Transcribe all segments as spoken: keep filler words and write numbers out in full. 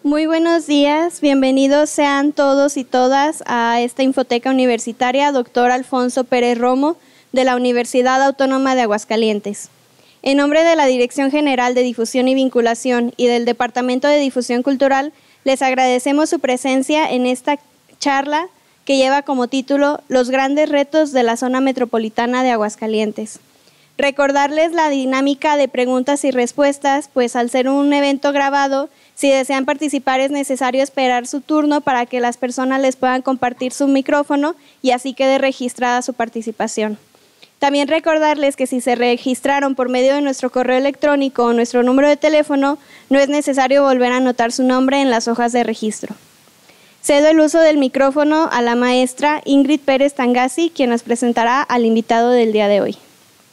Muy buenos días, bienvenidos sean todos y todas a esta Infoteca Universitaria Doctor Alfonso Pérez Romo de la Universidad Autónoma de Aguascalientes. En nombre de la Dirección General de Difusión y Vinculación y del Departamento de Difusión Cultural, les agradecemos su presencia en esta charla que lleva como título Los grandes retos de la zona metropolitana de Aguascalientes. Recordarles la dinámica de preguntas y respuestas, pues al ser un evento grabado, si desean participar es necesario esperar su turno para que las personas les puedan compartir su micrófono y así quede registrada su participación. También recordarles que si se registraron por medio de nuestro correo electrónico o nuestro número de teléfono, no es necesario volver a anotar su nombre en las hojas de registro. Cedo el uso del micrófono a la maestra Ingrid Pérez Tangasi, quien nos presentará al invitado del día de hoy.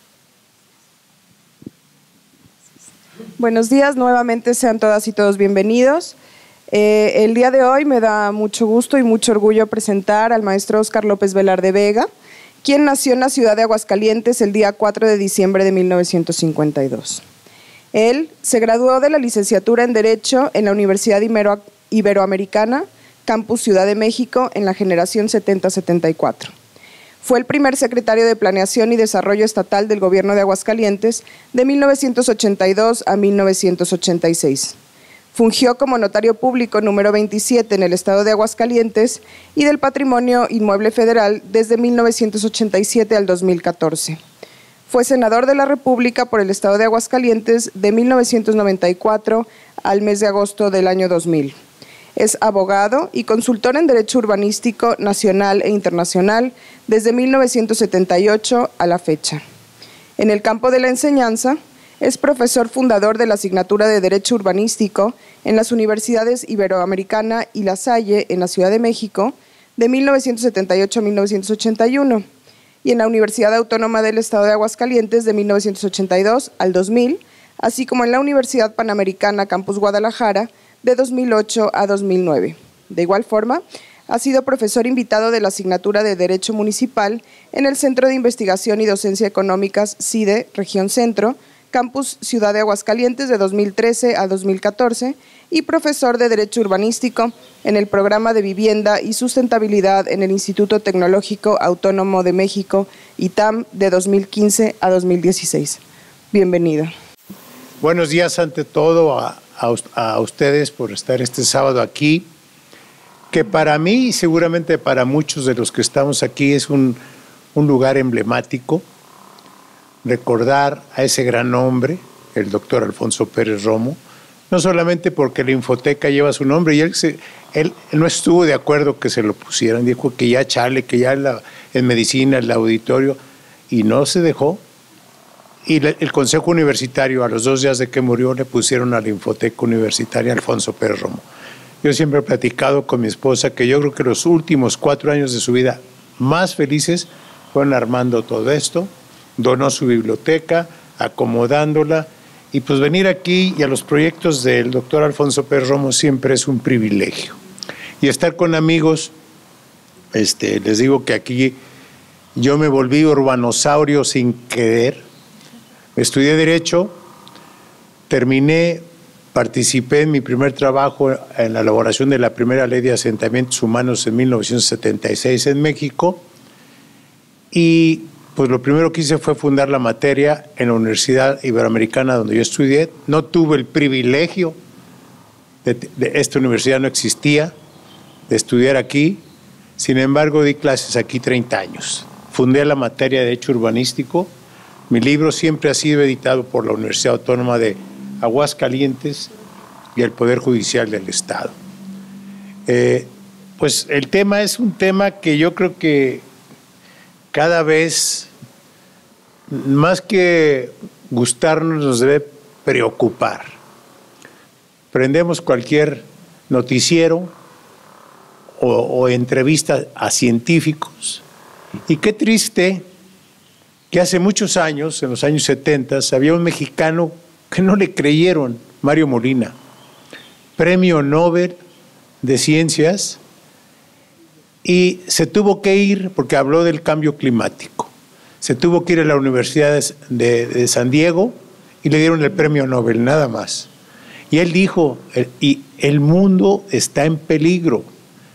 Buenos días, nuevamente sean todas y todos bienvenidos. Eh, el día de hoy me da mucho gusto y mucho orgullo presentar al maestro Óscar López Velarde Vega, quien nació en la ciudad de Aguascalientes el día cuatro de diciembre de mil novecientos cincuenta y dos. Él se graduó de la licenciatura en Derecho en la Universidad Ibero- Iberoamericana, Campus Ciudad de México, en la generación setenta setenta y cuatro. Fue el primer secretario de Planeación y Desarrollo Estatal del Gobierno de Aguascalientes de mil novecientos ochenta y dos a mil novecientos ochenta y seis. Fungió como notario público número veintisiete en el estado de Aguascalientes y del Patrimonio Inmueble Federal desde mil novecientos ochenta y siete al dos mil catorce. Fue senador de la República por el estado de Aguascalientes de mil novecientos noventa y cuatro al mes de agosto del año dos mil. Es abogado y consultor en Derecho Urbanístico nacional e internacional desde mil novecientos setenta y ocho a la fecha. En el campo de la enseñanza, es profesor fundador de la asignatura de Derecho Urbanístico en las Universidades Iberoamericana y La Salle en la Ciudad de México de mil novecientos setenta y ocho a mil novecientos ochenta y uno y en la Universidad Autónoma del Estado de Aguascalientes de mil novecientos ochenta y dos al dos mil, así como en la Universidad Panamericana Campus Guadalajara de dos mil ocho a dos mil nueve. De igual forma, ha sido profesor invitado de la asignatura de Derecho Municipal en el Centro de Investigación y Docencia Económicas CIDE, Región Centro, Campus Ciudad de Aguascalientes de dos mil trece a dos mil catorce y profesor de Derecho Urbanístico en el Programa de Vivienda y Sustentabilidad en el Instituto Tecnológico Autónomo de México, I T A M, de dos mil quince a dos mil dieciséis. Bienvenido. Buenos días ante todo a, a, a ustedes por estar este sábado aquí, que para mí y seguramente para muchos de los que estamos aquí es un, un lugar emblemático. Recordar a ese gran hombre, el doctor Alfonso Pérez Romo, no solamente porque la Infoteca lleva su nombre, y él, se, él, él no estuvo de acuerdo que se lo pusieran, dijo que ya chale, que ya la, en medicina, el auditorio, y no se dejó. Y la, el Consejo Universitario, a los dos días de que murió, le pusieron a la Infoteca Universitaria Alfonso Pérez Romo. Yo siempre he platicado con mi esposa que yo creo que los últimos cuatro años de su vida más felices fueron armando todo esto. Donó su biblioteca, acomodándola, y pues venir aquí y a los proyectos del doctor Alfonso Pérez Romo siempre es un privilegio. Y estar con amigos, este, les digo que aquí yo me volví urbanosaurio sin querer. Estudié Derecho, terminé, participé en mi primer trabajo en la elaboración de la primera ley de asentamientos humanos en mil novecientos setenta y seis en México, y pues lo primero que hice fue fundar la materia en la Universidad Iberoamericana donde yo estudié. No tuve el privilegio, de, de esta universidad no existía, de estudiar aquí. Sin embargo, di clases aquí treinta años. Fundé la materia de Derecho Urbanístico. Mi libro siempre ha sido editado por la Universidad Autónoma de Aguascalientes y el Poder Judicial del Estado. Eh, pues el tema es un tema que yo creo que cada vez, más que gustarnos, nos debe preocupar. Prendemos cualquier noticiero o, o entrevista a científicos, y qué triste que hace muchos años, en los años setenta, había un mexicano que no le creyeron, Mario Molina, premio Nobel de Ciencias, y se tuvo que ir porque habló del cambio climático. Se tuvo que ir a la Universidad de, de San Diego y le dieron el premio Nobel, nada más. Y él dijo, el, y el mundo está en peligro.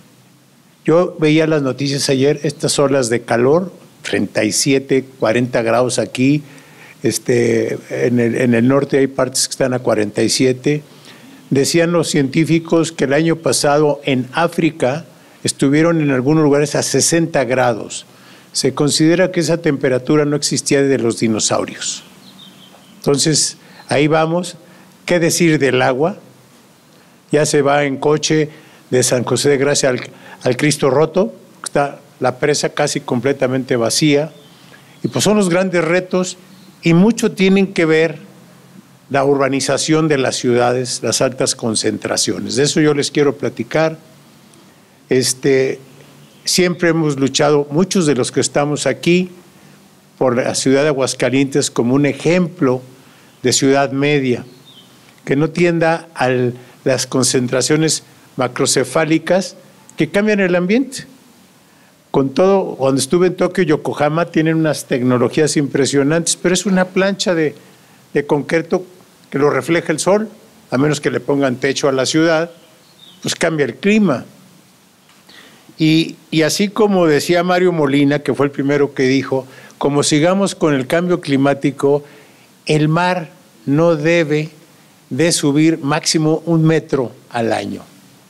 Yo veía las noticias ayer, estas olas de calor, treinta y siete, cuarenta grados aquí, este, en, el, en el norte hay partes que están a cuarenta y siete. Decían los científicos que el año pasado en África estuvieron en algunos lugares a sesenta grados. Se considera que esa temperatura no existía desde los dinosaurios. Entonces, ahí vamos. ¿Qué decir del agua? Ya se va en coche de San José de Gracia al, al Cristo Roto, está la presa casi completamente vacía, y pues son los grandes retos, y mucho tienen que ver la urbanización de las ciudades, las altas concentraciones. De eso yo les quiero platicar. Este, siempre hemos luchado, muchos de los que estamos aquí, por la ciudad de Aguascalientes como un ejemplo de ciudad media, que no tienda a las concentraciones macrocefálicas que cambian el ambiente. Con todo, cuando estuve en Tokio y Yokohama, tienen unas tecnologías impresionantes, pero es una plancha de, de concreto que lo refleja el sol, a menos que le pongan techo a la ciudad, pues cambia el clima. Y, y así como decía Mario Molina, que fue el primero que dijo, como sigamos con el cambio climático, el mar no debe de subir máximo un metro al año.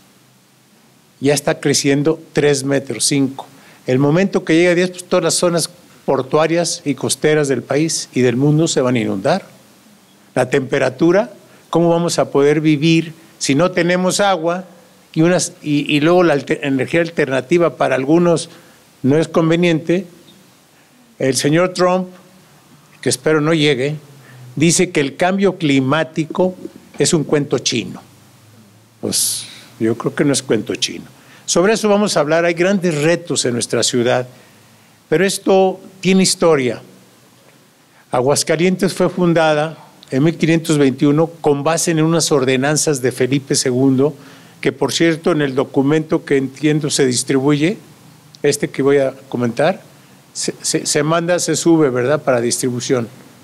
Ya está creciendo tres metros, cinco. El momento que llegue a diez, pues todas las zonas portuarias y costeras del país y del mundo se van a inundar. La temperatura, ¿cómo vamos a poder vivir si no tenemos agua? Y, unas, y, y luego la alter, energía alternativa para algunos no es conveniente. El señor Trump, que espero no llegue, dice que el cambio climático es un cuento chino. Pues yo creo que no es cuento chino. Sobre eso vamos a hablar. Hay grandes retos en nuestra ciudad, pero esto tiene historia. Aguascalientes fue fundada en mil quinientos veintiuno con base en unas ordenanzas de Felipe segundo, que por cierto en el documento que entiendo se distribuye, este que voy a comentar, se, se, se manda, se sube, ¿verdad?, para distribución.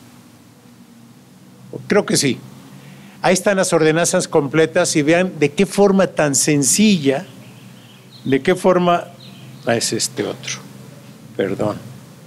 Creo que sí. Ahí están las ordenanzas completas y vean de qué forma tan sencilla, de qué forma, ah, es este otro, perdón.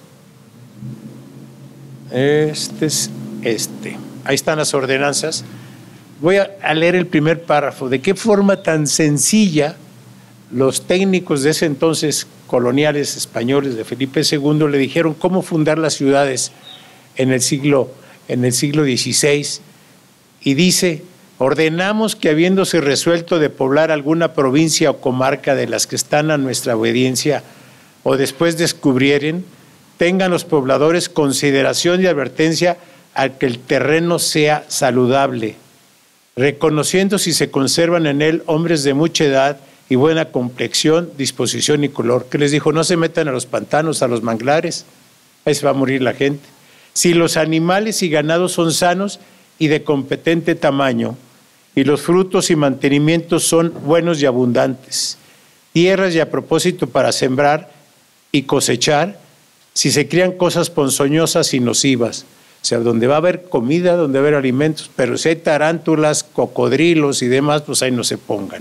Este es este. Ahí están las ordenanzas. Voy a, a leer el primer párrafo. De qué forma tan sencilla los técnicos de ese entonces coloniales españoles de Felipe segundo le dijeron cómo fundar las ciudades en el siglo en el siglo dieciséis, y dice: ordenamos que habiéndose resuelto de poblar alguna provincia o comarca de las que están a nuestra obediencia o después descubrieren, tengan los pobladores consideración y advertencia al que el terreno sea saludable, reconociendo si se conservan en él hombres de mucha edad y buena complexión, disposición y color. Que les dijo: no se metan a los pantanos, a los manglares, ahí se va a morir la gente. Si los animales y ganados son sanos y de competente tamaño, y los frutos y mantenimientos son buenos y abundantes, tierras y a propósito para sembrar y cosechar, si se crían cosas ponzoñosas y nocivas, o sea, donde va a haber comida, donde va a haber alimentos, pero si hay tarántulas, cocodrilos y demás, pues ahí no se pongan.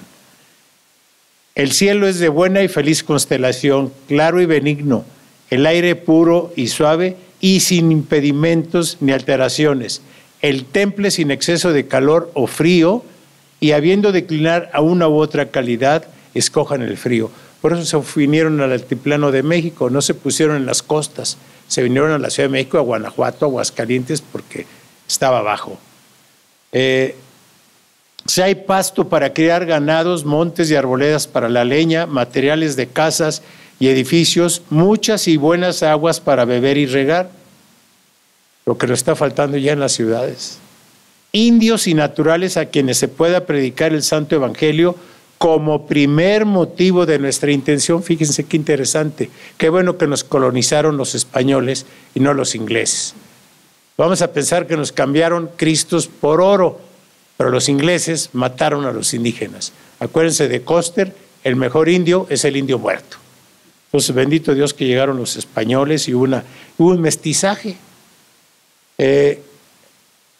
El cielo es de buena y feliz constelación, claro y benigno, el aire puro y suave y sin impedimentos ni alteraciones, el temple sin exceso de calor o frío, y habiendo de declinar a una u otra calidad, escojan el frío. Por eso se vinieron al altiplano de México, no se pusieron en las costas, se vinieron a la Ciudad de México, a Guanajuato, a Aguascalientes, porque estaba abajo. Eh, si hay pasto para criar ganados, montes y arboledas para la leña, materiales de casas y edificios, muchas y buenas aguas para beber y regar, lo que nos está faltando ya en las ciudades. Indios y naturales a quienes se pueda predicar el Santo Evangelio como primer motivo de nuestra intención. Fíjense qué interesante, qué bueno que nos colonizaron los españoles y no los ingleses. Vamos a pensar que nos cambiaron Cristos por oro, pero los ingleses mataron a los indígenas. Acuérdense de Coster, el mejor indio es el indio muerto. Entonces, bendito Dios que llegaron los españoles y una, hubo un mestizaje. Eh,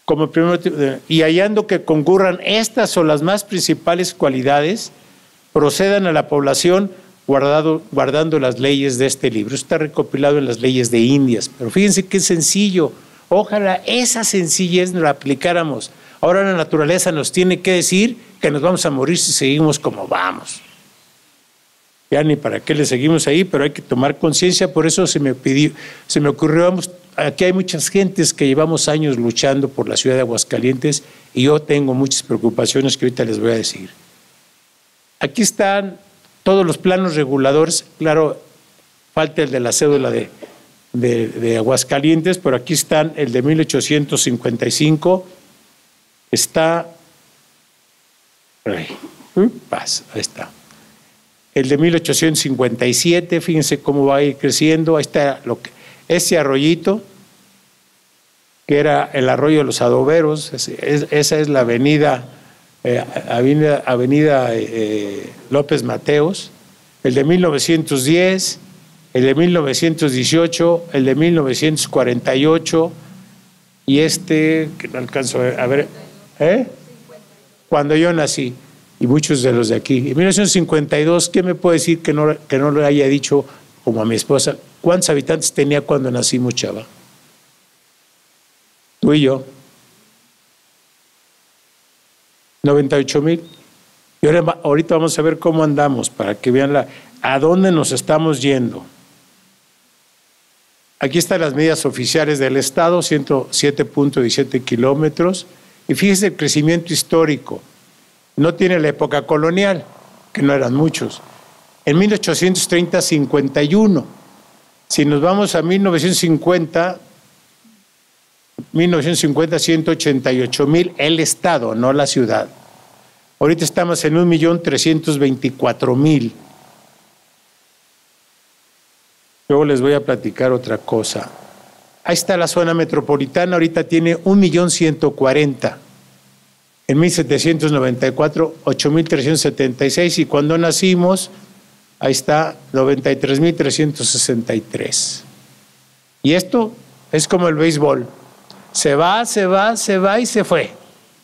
como primer, y hallando que concurran estas o las más principales cualidades, procedan a la población guardado, guardando las leyes de este libro. Está recopilado en las leyes de Indias, pero fíjense qué sencillo. Ojalá esa sencillez nos la aplicáramos. Ahora la naturaleza nos tiene que decir que nos vamos a morir si seguimos como vamos. Ya ni para qué le seguimos ahí, pero hay que tomar conciencia. Por eso se me pidió, se me ocurrió, vamos, aquí hay muchas gentes que llevamos años luchando por la ciudad de Aguascalientes y yo tengo muchas preocupaciones que ahorita les voy a decir. Aquí están todos los planos reguladores, claro, falta el de la cédula de, de, de Aguascalientes, pero aquí están el de mil ochocientos cincuenta y cinco, está, ahí, pasa, ahí está. El de mil ochocientos cincuenta y siete, fíjense cómo va a ir creciendo, ahí está lo que, ese arroyito, que era el arroyo de los adoberos, es, es, esa es la avenida, eh, avenida, avenida eh, López Mateos, el de mil novecientos diez, el de mil novecientos dieciocho, el de mil novecientos cuarenta y ocho, y este, que no alcanzo a ver, a ver ¿eh? Cuando yo nací. Y muchos de los de aquí. En mil novecientos cincuenta y dos, ¿qué me puede decir que no, que no le haya dicho, como a mi esposa, cuántos habitantes tenía cuando nacimos, chava? Tú y yo. noventa y ocho mil. Y ahora, ahorita vamos a ver cómo andamos, para que vean la, a dónde nos estamos yendo. Aquí están las medidas oficiales del Estado, ciento siete punto diecisiete kilómetros. Y fíjese el crecimiento histórico. No tiene la época colonial, que no eran muchos. En mil ochocientos treinta, cincuenta y uno. Si nos vamos a mil novecientos cincuenta, mil novecientos cincuenta, ciento ochenta y ocho mil el Estado, no la ciudad. Ahorita estamos en un millón trescientos veinticuatro mil. Luego les voy a platicar otra cosa. Ahí está la zona metropolitana, ahorita tiene un millón ciento cuarenta. En mil setecientos noventa y cuatro, ocho mil trescientos setenta y seis, y cuando nacimos, ahí está, noventa y tres mil trescientos sesenta y tres. Y esto es como el béisbol. Se va, se va, se va y se fue.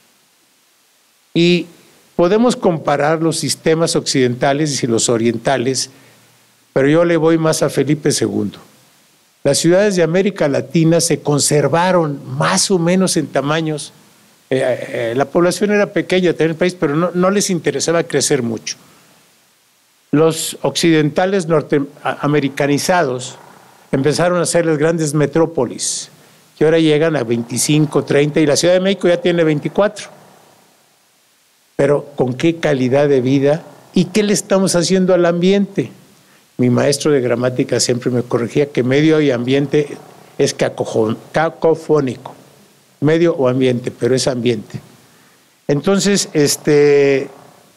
Y podemos comparar los sistemas occidentales y los orientales, pero yo le voy más a Felipe segundo. Las ciudades de América Latina se conservaron más o menos en tamaños. Eh, eh, la población era pequeña en el país, pero no, no les interesaba crecer mucho. Los occidentales norteamericanizados empezaron a ser las grandes metrópolis, que ahora llegan a veinticinco, treinta, y la Ciudad de México ya tiene veinticuatro. Pero ¿con qué calidad de vida y qué le estamos haciendo al ambiente? Mi maestro de gramática siempre me corregía que medio y ambiente es cacofónico. Medio o ambiente, pero es ambiente. Entonces, este,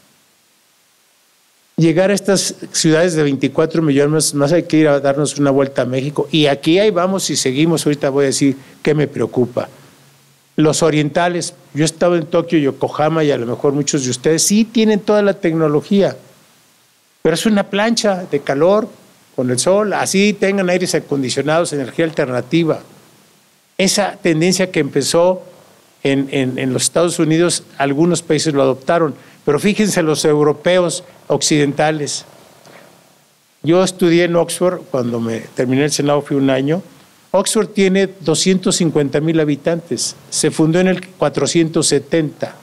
llegar a estas ciudades de veinticuatro millones, más hay que ir a darnos una vuelta a México. Y aquí ahí vamos y seguimos. Ahorita voy a decir qué me preocupa. Los orientales, yo he estado en Tokio, Yokohama, y a lo mejor muchos de ustedes sí tienen toda la tecnología, pero es una plancha de calor con el sol, así tengan aires acondicionados, energía alternativa. Esa tendencia que empezó en, en, en los Estados Unidos, algunos países lo adoptaron, pero fíjense los europeos occidentales. Yo estudié en Oxford, cuando me terminé el Senado fui un año. Oxford tiene doscientos cincuenta mil habitantes, se fundó en el cuatrocientos setenta.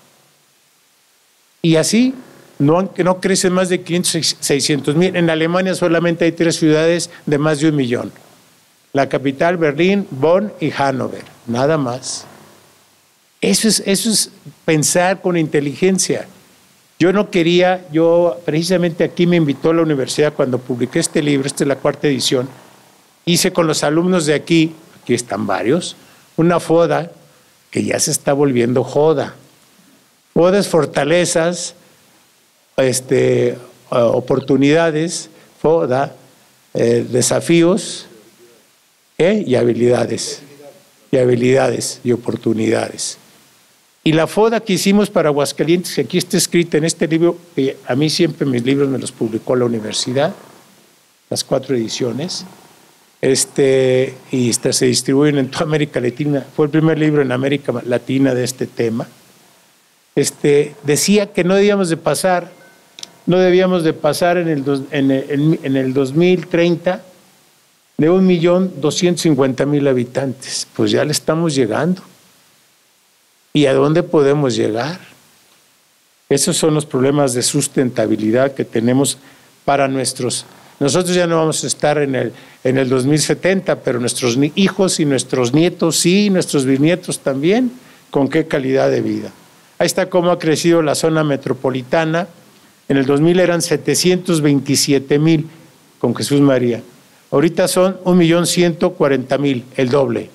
Y así no, no crece más de quinientos, seiscientos mil. En Alemania solamente hay tres ciudades de más de un millón. La capital, Berlín, Bonn y Hannover, nada más. Eso es, eso es pensar con inteligencia. Yo no quería, yo precisamente aquí me invitó a la universidad cuando publiqué este libro, esta es la cuarta edición, hice con los alumnos de aquí, aquí están varios, una foda que ya se está volviendo joda. Fodas, fortalezas, este, oportunidades, foda, eh, desafíos, ¿eh? y habilidades, y habilidades y oportunidades. Y la foda que hicimos para Aguascalientes, que aquí está escrita en este libro, que a mí siempre mis libros me los publicó la universidad, las cuatro ediciones, este, y este, se distribuyen en toda América Latina. Fue el primer libro en América Latina de este tema. Este, decía que no debíamos de pasar, no debíamos de pasar en el, dos, en el, en el dos mil treinta de un millón doscientos cincuenta mil habitantes. Pues ya le estamos llegando. ¿Y a dónde podemos llegar? Esos son los problemas de sustentabilidad que tenemos para nuestros... Nosotros ya no vamos a estar en el, en el dos mil setenta, pero nuestros hijos y nuestros nietos sí, nuestros bisnietos también, ¿con qué calidad de vida? Ahí está cómo ha crecido la zona metropolitana. En el dos mil eran setecientos veintisiete mil con Jesús María. Ahorita son un millón ciento cuarenta mil, el doble.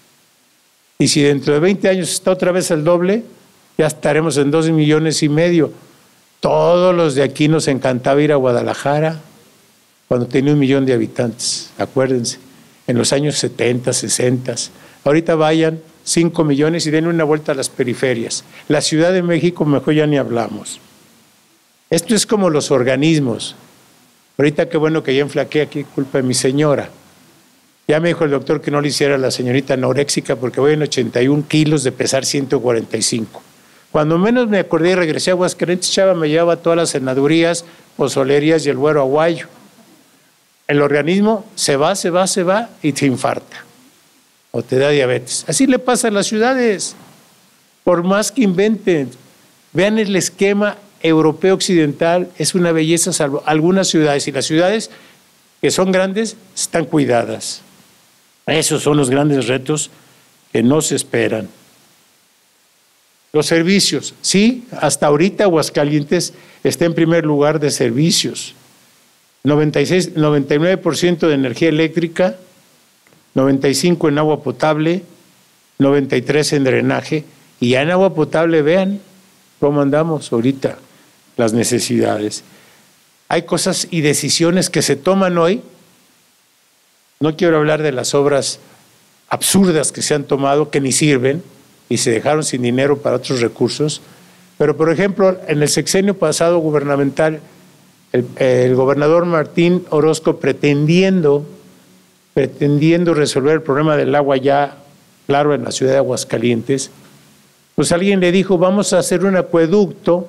Y si dentro de veinte años está otra vez el doble, ya estaremos en dos millones y medio. Todos los de aquí nos encantaba ir a Guadalajara cuando tenía un millón de habitantes, acuérdense, en los años setenta, sesenta. Ahorita vayan cinco millones y den una vuelta a las periferias. La Ciudad de México mejor ya ni hablamos. Esto es como los organismos. Ahorita qué bueno que ya enflaqué aquí, culpa de mi señora. Ya me dijo el doctor que no le hiciera a la señorita anoréxica porque voy en ochenta y un kilos de pesar ciento cuarenta y cinco. Cuando menos me acordé y regresé a Aguascalientes, Chava me llevaba a todas las senadurías, pozolerías y el güero aguayo. El organismo se va, se va, se va y te infarta o te da diabetes. Así le pasa a las ciudades. Por más que inventen, vean el esquema europeo occidental, es una belleza salvo algunas ciudades, y las ciudades que son grandes están cuidadas. Esos son los grandes retos que no se esperan. Los servicios, sí, hasta ahorita Aguascalientes está en primer lugar de servicios. noventa y seis, noventa y nueve por ciento de energía eléctrica, noventa y cinco por ciento en agua potable, noventa y tres por ciento en drenaje, y ya en agua potable vean cómo andamos ahorita, las necesidades. Hay cosas y decisiones que se toman hoy. No quiero hablar de las obras absurdas que se han tomado, que ni sirven, y se dejaron sin dinero para otros recursos, pero por ejemplo, en el sexenio pasado gubernamental, el, el gobernador Martín Orozco pretendiendo, pretendiendo resolver el problema del agua ya, claro, en la ciudad de Aguascalientes, pues alguien le dijo, vamos a hacer un acueducto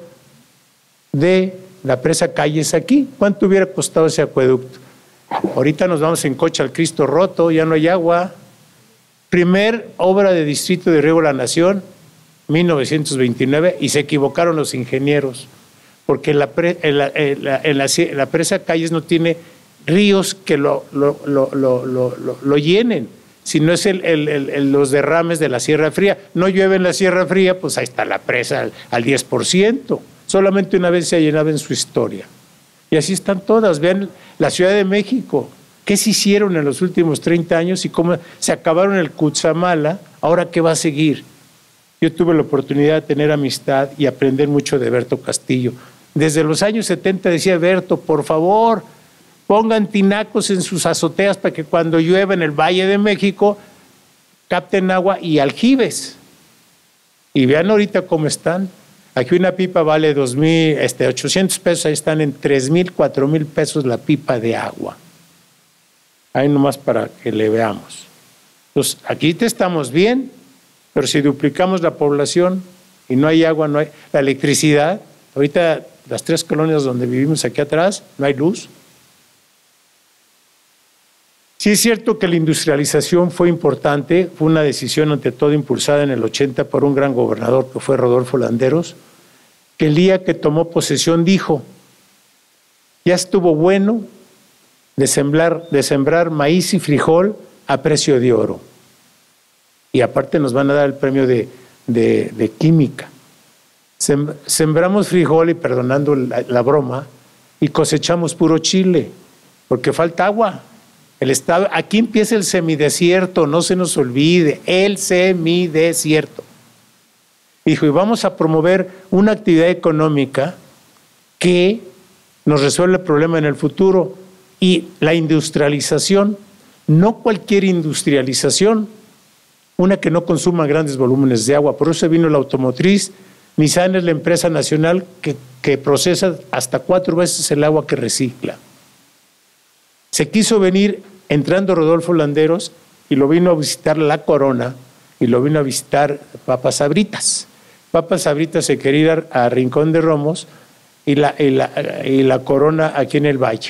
de la presa Calles aquí. ¿Cuánto hubiera costado ese acueducto? Ahorita nos vamos en coche al Cristo Roto, ya no hay agua. Primer obra de Distrito de Riego de la Nación, mil novecientos veintinueve, y se equivocaron los ingenieros, porque la, pre, en la, en la, en la, la presa Calles no tiene ríos que lo, lo, lo, lo, lo, lo, lo llenen, sino es el, el, el, los derrames de la Sierra Fría. No llueve en la Sierra Fría, pues ahí está la presa al, al diez por ciento. Solamente una vez se ha llenado en su historia. Y así están todas. Vean la Ciudad de México. ¿Qué se hicieron en los últimos treinta años y cómo se acabaron el Cutzamala? ¿Ahora qué va a seguir? Yo tuve la oportunidad de tener amistad y aprender mucho de Berto Castillo. Desde los años setenta decía Berto, por favor, pongan tinacos en sus azoteas para que cuando llueva en el Valle de México capten agua y aljibes. Y vean ahorita cómo están. Aquí una pipa vale dos mil, este, ochocientos pesos, ahí están en tres mil, cuatro mil pesos la pipa de agua. Ahí nomás para que le veamos. Entonces, aquí te estamos bien, pero si duplicamos la población y no hay agua, no hay la electricidad, ahorita las tres colonias donde vivimos aquí atrás, no hay luz. Sí es cierto que la industrialización fue importante, fue una decisión ante todo impulsada en el ochenta por un gran gobernador que fue Rodolfo Landeros, que el día que tomó posesión dijo, ya estuvo bueno de sembrar, de sembrar maíz y frijol a precio de oro. Y aparte nos van a dar el premio de, de, de química. Sem, sembramos frijol y perdonando la, la broma, y cosechamos puro chile, porque falta agua. El estado, aquí empieza el semidesierto, no se nos olvide, el semidesierto. Dijo, y vamos a promover una actividad económica que nos resuelve el problema en el futuro. Y la industrialización, no cualquier industrialización, una que no consuma grandes volúmenes de agua. Por eso vino la automotriz. Nissan es la empresa nacional que, que procesa hasta cuatro veces el agua que recicla. Se quiso venir entrando Rodolfo Landeros y lo vino a visitar La Corona y lo vino a visitar Papas Sabritas. Papas Sabritas se quería ir a Rincón de Romos y la, y, la, y la Corona aquí en el Valle.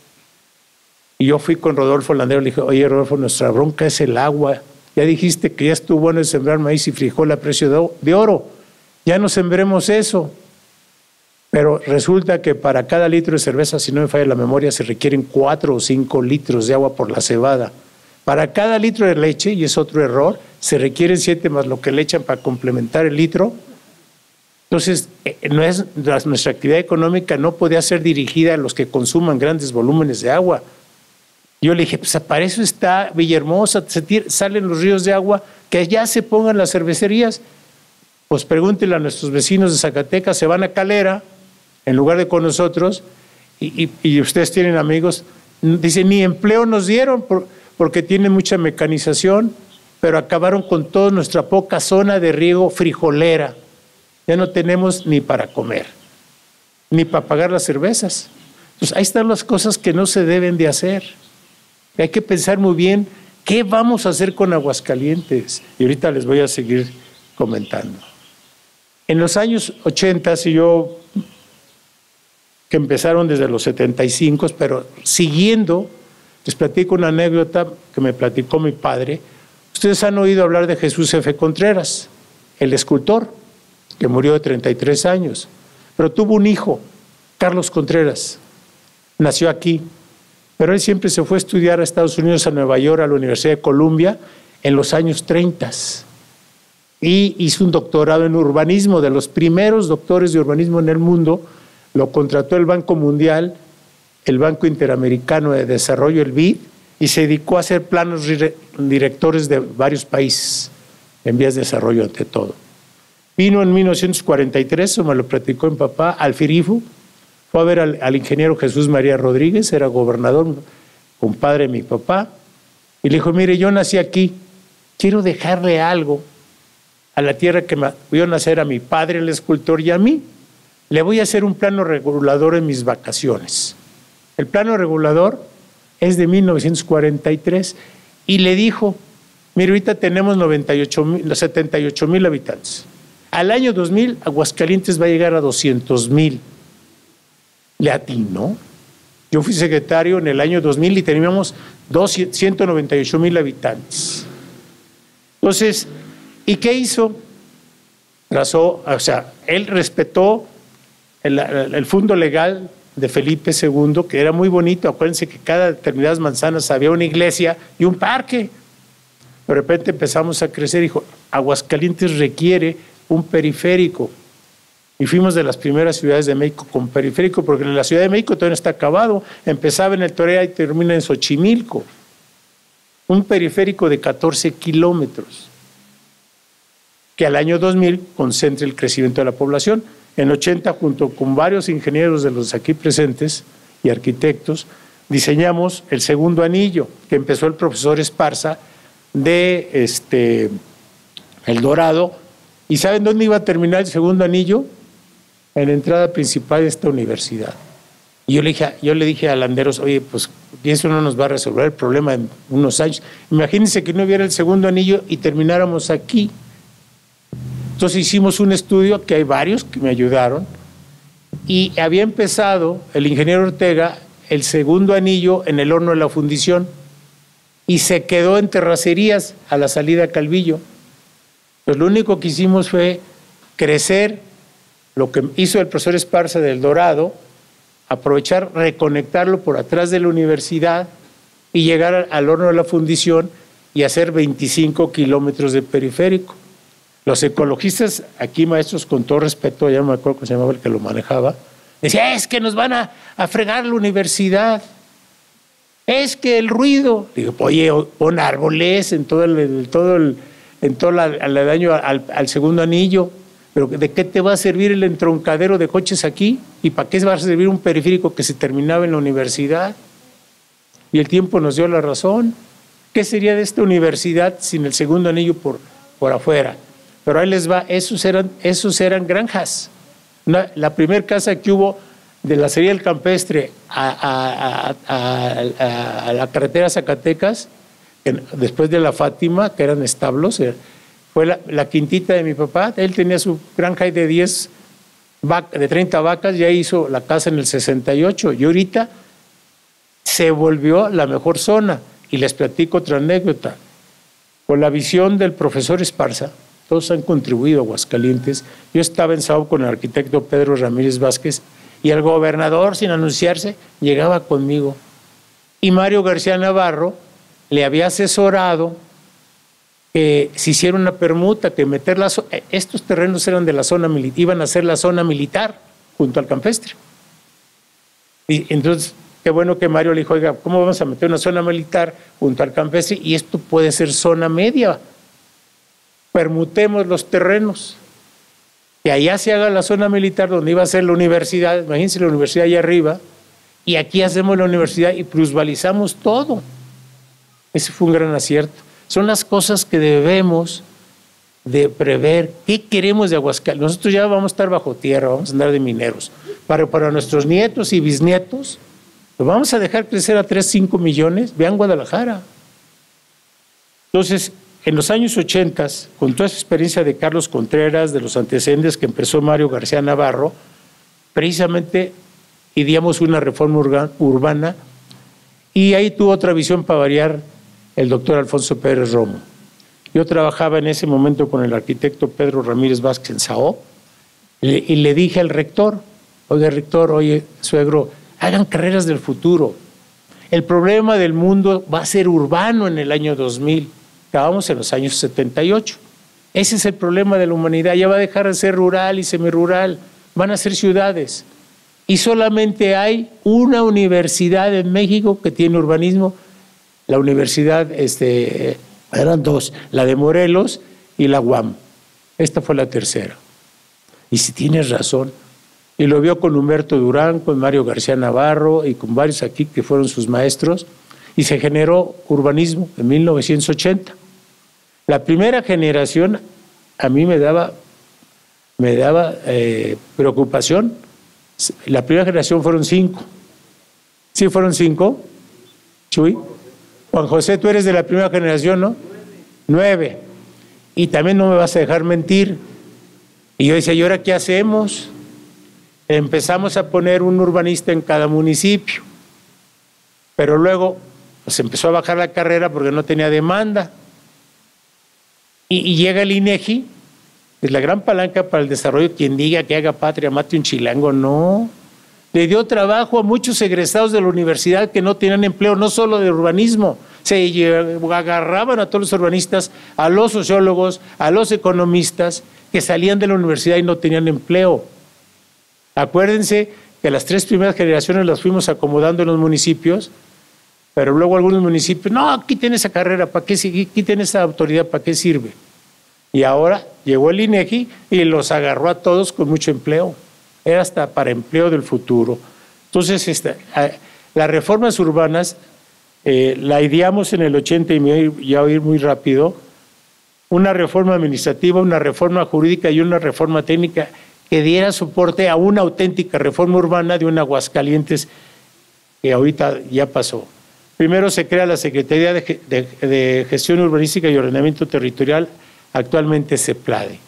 Y yo fui con Rodolfo Landeros y le dije, oye Rodolfo, nuestra bronca es el agua. Ya dijiste que ya estuvo bueno de sembrar maíz y frijol a precio de, de oro. Ya no sembremos eso. Pero resulta que para cada litro de cerveza, si no me falla la memoria, se requieren cuatro o cinco litros de agua por la cebada. Para cada litro de leche, y es otro error, se requieren siete más lo que le echan para complementar el litro. Entonces, no es, nuestra actividad económica no podía ser dirigida a los que consuman grandes volúmenes de agua. Yo le dije, pues para eso está Villahermosa, se tira, salen los ríos de agua, que allá se pongan las cervecerías. Pues pregúntenle a nuestros vecinos de Zacatecas, se van a Calera, en lugar de con nosotros, y, y, y ustedes tienen amigos, dicen, ni empleo nos dieron por, porque tienen mucha mecanización, pero acabaron con toda nuestra poca zona de riego frijolera. Ya no tenemos ni para comer, ni para pagar las cervezas. Entonces, ahí están las cosas que no se deben de hacer. Hay que pensar muy bien qué vamos a hacer con Aguascalientes. Y ahorita les voy a seguir comentando. En los años ochenta, si yo, que empezaron desde los setenta y cinco, pero siguiendo, les platico una anécdota que me platicó mi padre. Ustedes han oído hablar de Jesús F. Contreras, el escultor, que murió de treinta y tres años, pero tuvo un hijo, Carlos Contreras, nació aquí, pero él siempre se fue a estudiar a Estados Unidos, a Nueva York, a la Universidad de Columbia, en los años treinta, y hizo un doctorado en urbanismo, de los primeros doctores de urbanismo en el mundo. Lo contrató el Banco Mundial, el Banco Interamericano de Desarrollo, el B I D, y se dedicó a hacer planos directores de varios países en vías de desarrollo ante todo. Vino en mil novecientos cuarenta y tres, eso me lo platicó mi papá, al Firifu, fue a ver al, al ingeniero Jesús María Rodríguez, era gobernador, compadre de mi papá, y le dijo, mire, yo nací aquí, quiero dejarle algo a la tierra que me vio nacer a mi padre, el escultor, y a mí. Le voy a hacer un plano regulador en mis vacaciones. El plano regulador es de mil novecientos cuarenta y tres y le dijo, mire, ahorita tenemos noventa y ocho mil, setenta y ocho mil habitantes. Al año dos mil, Aguascalientes va a llegar a doscientos mil. Le atinó. Yo fui secretario en el año dos mil y teníamos ciento noventa y ocho mil habitantes. Entonces, ¿y qué hizo? Trazó, o sea, él respetó El, el fondo legal de Felipe segundo, que era muy bonito. Acuérdense que cada determinadas manzanas había una iglesia y un parque. De repente empezamos a crecer y dijo, Aguascalientes requiere un periférico. Y fuimos de las primeras ciudades de México con periférico, porque en la Ciudad de México todavía no está acabado. Empezaba en el Torea y termina en Xochimilco. Un periférico de catorce kilómetros, que al año dos mil concentre el crecimiento de la población. En ochenta, junto con varios ingenieros de los aquí presentes y arquitectos, diseñamos el segundo anillo, que empezó el profesor Esparza de este, El Dorado. ¿Y saben dónde iba a terminar el segundo anillo? En la entrada principal de esta universidad. Y yo le dije, yo le dije a Landeros, oye, pues eso no nos va a resolver el problema en unos años. Imagínense que no hubiera el segundo anillo y termináramos aquí. Entonces hicimos un estudio, que hay varios que me ayudaron, y había empezado el ingeniero Ortega el segundo anillo en el horno de la fundición y se quedó en terracerías a la salida a Calvillo. Pues lo único que hicimos fue crecer lo que hizo el profesor Esparza del Dorado, aprovechar, reconectarlo por atrás de la universidad y llegar al horno de la fundición y hacer veinticinco kilómetros de periférico. Los ecologistas, aquí maestros, con todo respeto, ya no me acuerdo cómo se llamaba el que lo manejaba, decía, es que nos van a, a fregar la universidad, es que el ruido. Digo, oye, pon árboles en todo el, en todo el, en todo el aledaño al, al segundo anillo, pero ¿de qué te va a servir el entroncadero de coches aquí? ¿Y para qué va a servir un periférico que se terminaba en la universidad? Y el tiempo nos dio la razón. ¿Qué sería de esta universidad sin el segundo anillo por, por afuera? Pero ahí les va, esos eran, esos eran granjas. Una, la primera casa que hubo de la salida del Campestre a, a, a, a, a la carretera Zacatecas, después de la Fátima, que eran establos, fue la, la quintita de mi papá. Él tenía su granja de diez, de treinta vacas, ya hizo la casa en el sesenta y ocho, y ahorita se volvió la mejor zona. Y les platico otra anécdota. Con la visión del profesor Esparza, todos han contribuido a Aguascalientes. Yo estaba en Sao con el arquitecto Pedro Ramírez Vázquez, y el gobernador, sin anunciarse, llegaba conmigo. Y Mario García Navarro le había asesorado que se hiciera una permuta, que meter la, estos terrenos eran de la zona militar, iban a ser la zona militar junto al Campestre. Y entonces, qué bueno que Mario le dijo, oiga, ¿cómo vamos a meter una zona militar junto al Campestre? Y esto puede ser zona media. Permutemos los terrenos. Que allá se haga la zona militar donde iba a ser la universidad, imagínense la universidad allá arriba, y aquí hacemos la universidad y plusvalizamos todo. Ese fue un gran acierto. Son las cosas que debemos de prever. ¿Qué queremos de Aguascalientes? Nosotros ya vamos a estar bajo tierra, vamos a andar de mineros. Para, para nuestros nietos y bisnietos, ¿lo vamos a dejar crecer a tres, cinco millones? Vean Guadalajara. Entonces, en los años ochenta, con toda esa experiencia de Carlos Contreras, de los antecedentes que empezó Mario García Navarro, precisamente ideamos una reforma urbana, y ahí tuvo otra visión para variar el doctor Alfonso Pérez Romo. Yo trabajaba en ese momento con el arquitecto Pedro Ramírez Vázquez en Sao, y le dije al rector, oye rector, oye suegro, hagan carreras del futuro. El problema del mundo va a ser urbano en el año dos mil. Acabamos en los años setenta y ocho. Ese es el problema de la humanidad. Ya va a dejar de ser rural y semirural. Van a ser ciudades. Y solamente hay una universidad en México que tiene urbanismo. La universidad, este, eran dos, la de Morelos y la U A M. Esta fue la tercera. Y si tienes razón. Y lo vio con Humberto Durán, con Mario García Navarro y con varios aquí que fueron sus maestros. Y se generó urbanismo en mil novecientos ochenta. La primera generación a mí me daba, me daba eh, preocupación. La primera generación fueron cinco. ¿Sí fueron cinco? Chuy. Juan José, tú eres de la primera generación, ¿no? Nueve. Y también no me vas a dejar mentir. Y yo decía, ¿y ahora qué hacemos? Empezamos a poner un urbanista en cada municipio. Pero luego pues empezó a bajar la carrera porque no tenía demanda. Y, y llega el INEGI, es la gran palanca para el desarrollo. Quien diga que haga patria, mate un chilango, no. Le dio trabajo a muchos egresados de la universidad que no tenían empleo, no solo de urbanismo. Se agarraban a todos los urbanistas, a los sociólogos, a los economistas que salían de la universidad y no tenían empleo. Acuérdense que las tres primeras generaciones las fuimos acomodando en los municipios, pero luego algunos municipios, no, quiten esa carrera, ¿para qué? Quiten esa autoridad, ¿para qué sirve? Y ahora llegó el INEGI y los agarró a todos con mucho empleo. Era hasta para empleo del futuro. Entonces, esta, las reformas urbanas, eh, la ideamos en el ochenta y me voy a ir muy rápido, una reforma administrativa, una reforma jurídica y una reforma técnica que diera soporte a una auténtica reforma urbana de un Aguascalientes que ahorita ya pasó. Primero se crea la Secretaría de, de, de Gestión Urbanística y Ordenamiento Territorial, actualmente CEPLADE,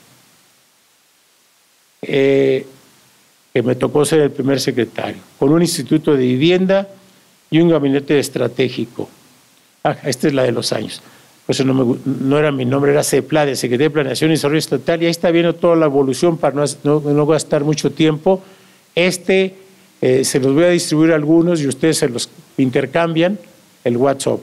eh, que me tocó ser el primer secretario, con un instituto de vivienda y un gabinete estratégico. Ah, esta es la de los años. Por eso no, me, no era mi nombre, era CEPLADE, Secretaría de Planeación y Desarrollo Estatal, y ahí está viendo toda la evolución para no, no, no gastar mucho tiempo. Este eh, se los voy a distribuir a algunos y ustedes se los intercambian, el WhatsApp.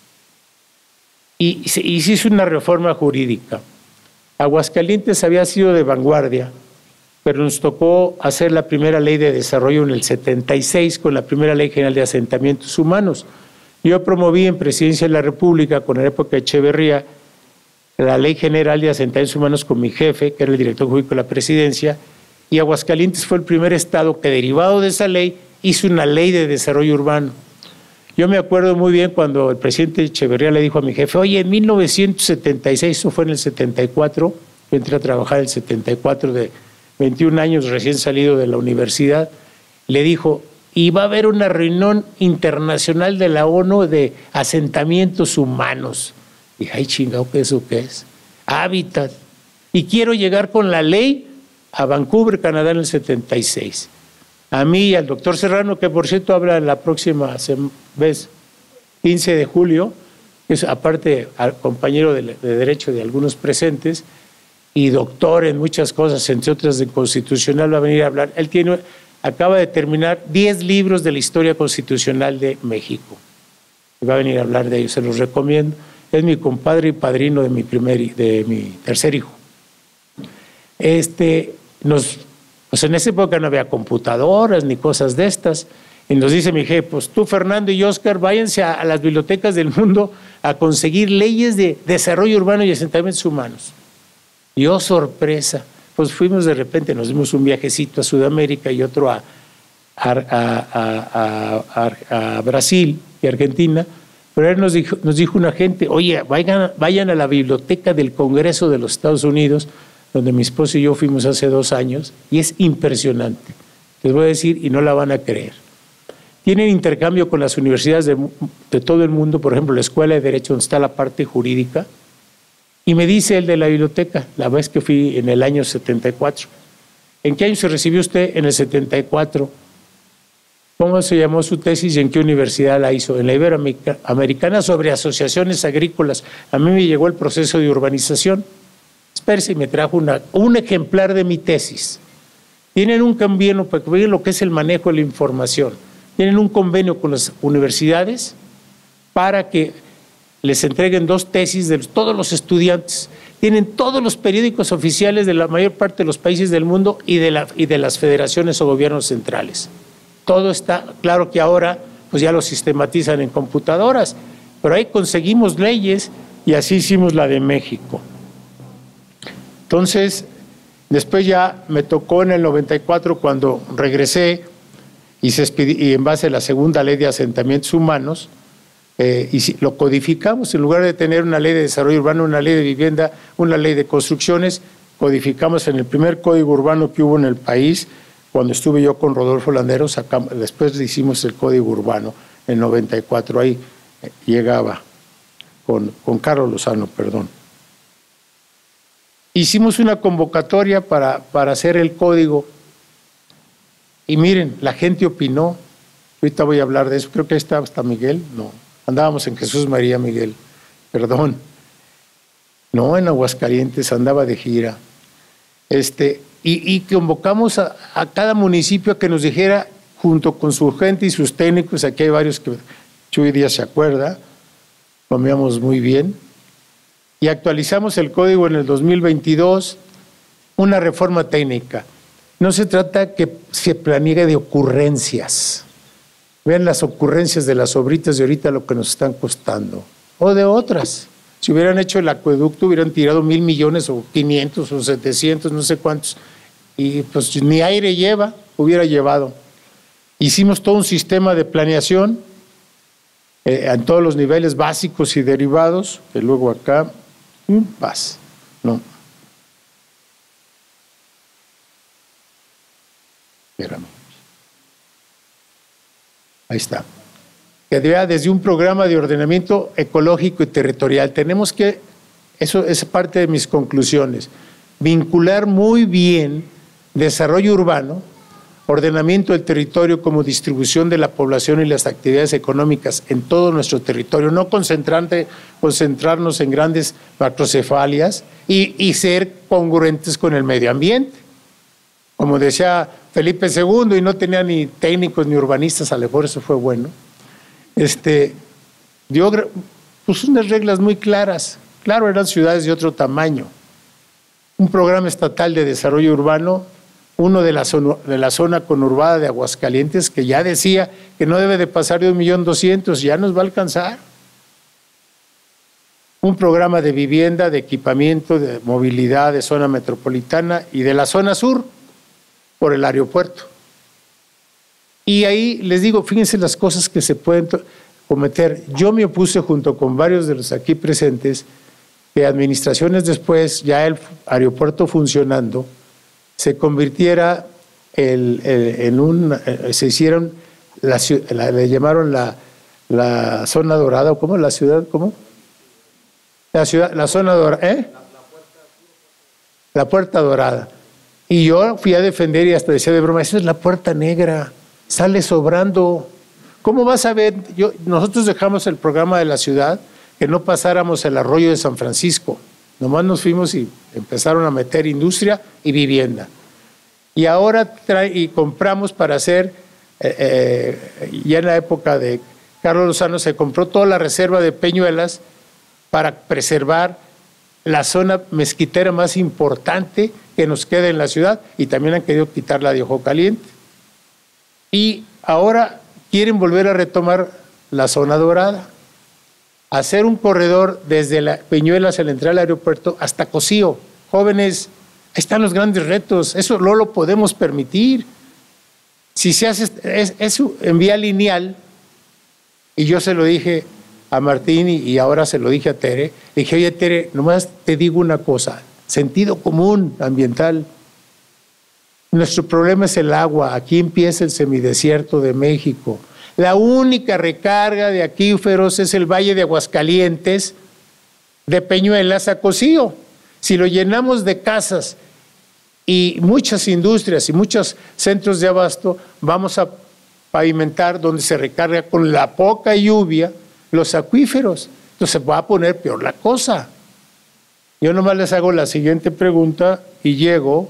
Y, y se hizo una reforma jurídica. Aguascalientes había sido de vanguardia, pero nos tocó hacer la primera ley de desarrollo en el setenta y seis con la primera Ley General de Asentamientos Humanos. Yo promoví en Presidencia de la República, con la época de Echeverría, la Ley General de Asentamientos Humanos con mi jefe, que era el director jurídico de la Presidencia, y Aguascalientes fue el primer estado que, derivado de esa ley, hizo una ley de desarrollo urbano. Yo me acuerdo muy bien cuando el presidente Echeverría le dijo a mi jefe, oye, en mil novecientos setenta y seis, eso fue en el setenta y cuatro, yo entré a trabajar en el setenta y cuatro, de veintiún años recién salido de la universidad, le dijo, y va a haber una reunión internacional de la ONU de asentamientos humanos. Y dije, ay, chingado, ¿qué eso qué es? Hábitat. Y quiero llegar con la ley a Vancouver, Canadá, en el setenta y seis. A mí y al doctor Serrano, que por cierto habla la próxima vez, quince de julio, que es aparte compañero de, de Derecho de algunos presentes, y doctor en muchas cosas, entre otras de constitucional, va a venir a hablar. Él tiene... acaba de terminar diez libros de la historia constitucional de México. Va a venir a hablar de ellos, se los recomiendo. Es mi compadre y padrino de mi, primer, de mi tercer hijo. Este, nos, pues en esa época no había computadoras ni cosas de estas. Y nos dice mi jefe, pues tú, Fernando y Oscar, váyanse a, a las bibliotecas del mundo a conseguir leyes de desarrollo urbano y asentamientos humanos. Y oh, sorpresa. Pues fuimos de repente, nos dimos un viajecito a Sudamérica y otro a, a, a, a, a, a Brasil y Argentina, pero él nos dijo, nos dijo una gente, oye, vayan, vayan a la biblioteca del Congreso de los Estados Unidos, donde mi esposo y yo fuimos hace dos años, y es impresionante. Les voy a decir, y no la van a creer. Tienen intercambio con las universidades de, de todo el mundo, por ejemplo, la Escuela de Derecho, donde está la parte jurídica. Y me dice el de la biblioteca, la vez que fui en el año setenta y cuatro, ¿en qué año se recibió usted? En el setenta y cuatro. ¿Cómo se llamó su tesis y en qué universidad la hizo? En la Iberoamericana, sobre asociaciones agrícolas. A mí me llegó el proceso de urbanización. Espérese, y me trajo una, un ejemplar de mi tesis. Tienen un convenio, para que vean lo que es el manejo de la información. Tienen un convenio con las universidades para que les entreguen dos tesis de todos los estudiantes. Tienen todos los periódicos oficiales de la mayor parte de los países del mundo y de, la, y de las federaciones o gobiernos centrales. Todo está, claro que ahora pues ya lo sistematizan en computadoras, pero ahí conseguimos leyes y así hicimos la de México. Entonces, después ya me tocó en el noventa y cuatro cuando regresé y, se expidi, y en base a la segunda ley de asentamientos humanos, Eh, y si lo codificamos, en lugar de tener una ley de desarrollo urbano, una ley de vivienda, una ley de construcciones, codificamos en el primer código urbano que hubo en el país, cuando estuve yo con Rodolfo Landeros, sacamos, después hicimos el código urbano en noventa y cuatro, ahí eh, llegaba con, con Carlos Lozano, perdón. Hicimos una convocatoria para, para hacer el código y miren, la gente opinó, ahorita voy a hablar de eso, creo que ahí está hasta Miguel, no. Andábamos en Jesús María Miguel, perdón. No, en Aguascalientes, andaba de gira. Este, y, y convocamos a, a cada municipio a que nos dijera, junto con su gente y sus técnicos, aquí hay varios que Chuy Díaz se acuerda, comíamos muy bien, y actualizamos el código en el dos mil veintidós, una reforma técnica. No se trata que se planegue de ocurrencias. Vean las ocurrencias de las obritas de ahorita lo que nos están costando. O de otras. Si hubieran hecho el acueducto, hubieran tirado mil millones o quinientos o setecientos, no sé cuántos. Y pues ni aire lleva, hubiera llevado. Hicimos todo un sistema de planeación eh, en todos los niveles básicos y derivados, que luego acá, um, paz, no. Espérame. Ahí está. Que vea desde un programa de ordenamiento ecológico y territorial. Tenemos que, eso es parte de mis conclusiones, vincular muy bien desarrollo urbano, ordenamiento del territorio como distribución de la población y las actividades económicas en todo nuestro territorio, no concentrarnos en grandes macrocefalias y, y ser congruentes con el medio ambiente. Como decía Felipe segundo, y no tenía ni técnicos ni urbanistas, a lo mejor eso fue bueno, este, dio pues unas reglas muy claras. Claro, eran ciudades de otro tamaño. Un programa estatal de desarrollo urbano, uno de la zona, de la zona conurbada de Aguascalientes, que ya decía que no debe de pasar de un millón doscientos, ya nos va a alcanzar. Un programa de vivienda, de equipamiento, de movilidad, de zona metropolitana y de la zona sur, por el aeropuerto. Y ahí les digo, fíjense las cosas que se pueden cometer. Yo me opuse junto con varios de los aquí presentes que administraciones después, ya el aeropuerto funcionando, se convirtiera el, el, en un, se hicieron, la, la, le llamaron la, la zona dorada, ¿o cómo? ¿La ciudad? ¿Cómo? La ciudad, la zona dorada, ¿eh? La puerta dorada. Y yo fui a defender y hasta decía de broma, esa es la puerta negra, sale sobrando. ¿Cómo vas a ver? Yo, nosotros dejamos el programa de la ciudad que no pasáramos el arroyo de San Francisco. Nomás nos fuimos y empezaron a meter industria y vivienda. Y ahora trae, y compramos para hacer, eh, eh, ya en la época de Carlos Lozano se compró toda la reserva de Peñuelas para preservar la zona mezquitera más importante que nos queda en la ciudad, y también han querido quitar la de Ojo Caliente. Y ahora quieren volver a retomar la zona dorada, hacer un corredor desde la Peñuelas, al entrar al aeropuerto, hasta Cocío. Jóvenes, ahí están los grandes retos, eso no lo podemos permitir. Si se hace, es, es en vía lineal, y yo se lo dije a Martín y, y ahora se lo dije a Tere, le dije, oye Tere, nomás te digo una cosa, sentido común ambiental. Nuestro problema es el agua, aquí empieza el semidesierto de México. La única recarga de acuíferos es el Valle de Aguascalientes, de Peñuelas a Cocío. Si lo llenamos de casas y muchas industrias y muchos centros de abasto, vamos a pavimentar donde se recarga con la poca lluvia los acuíferos. Entonces va a poner peor la cosa. Yo nomás les hago la siguiente pregunta y llego.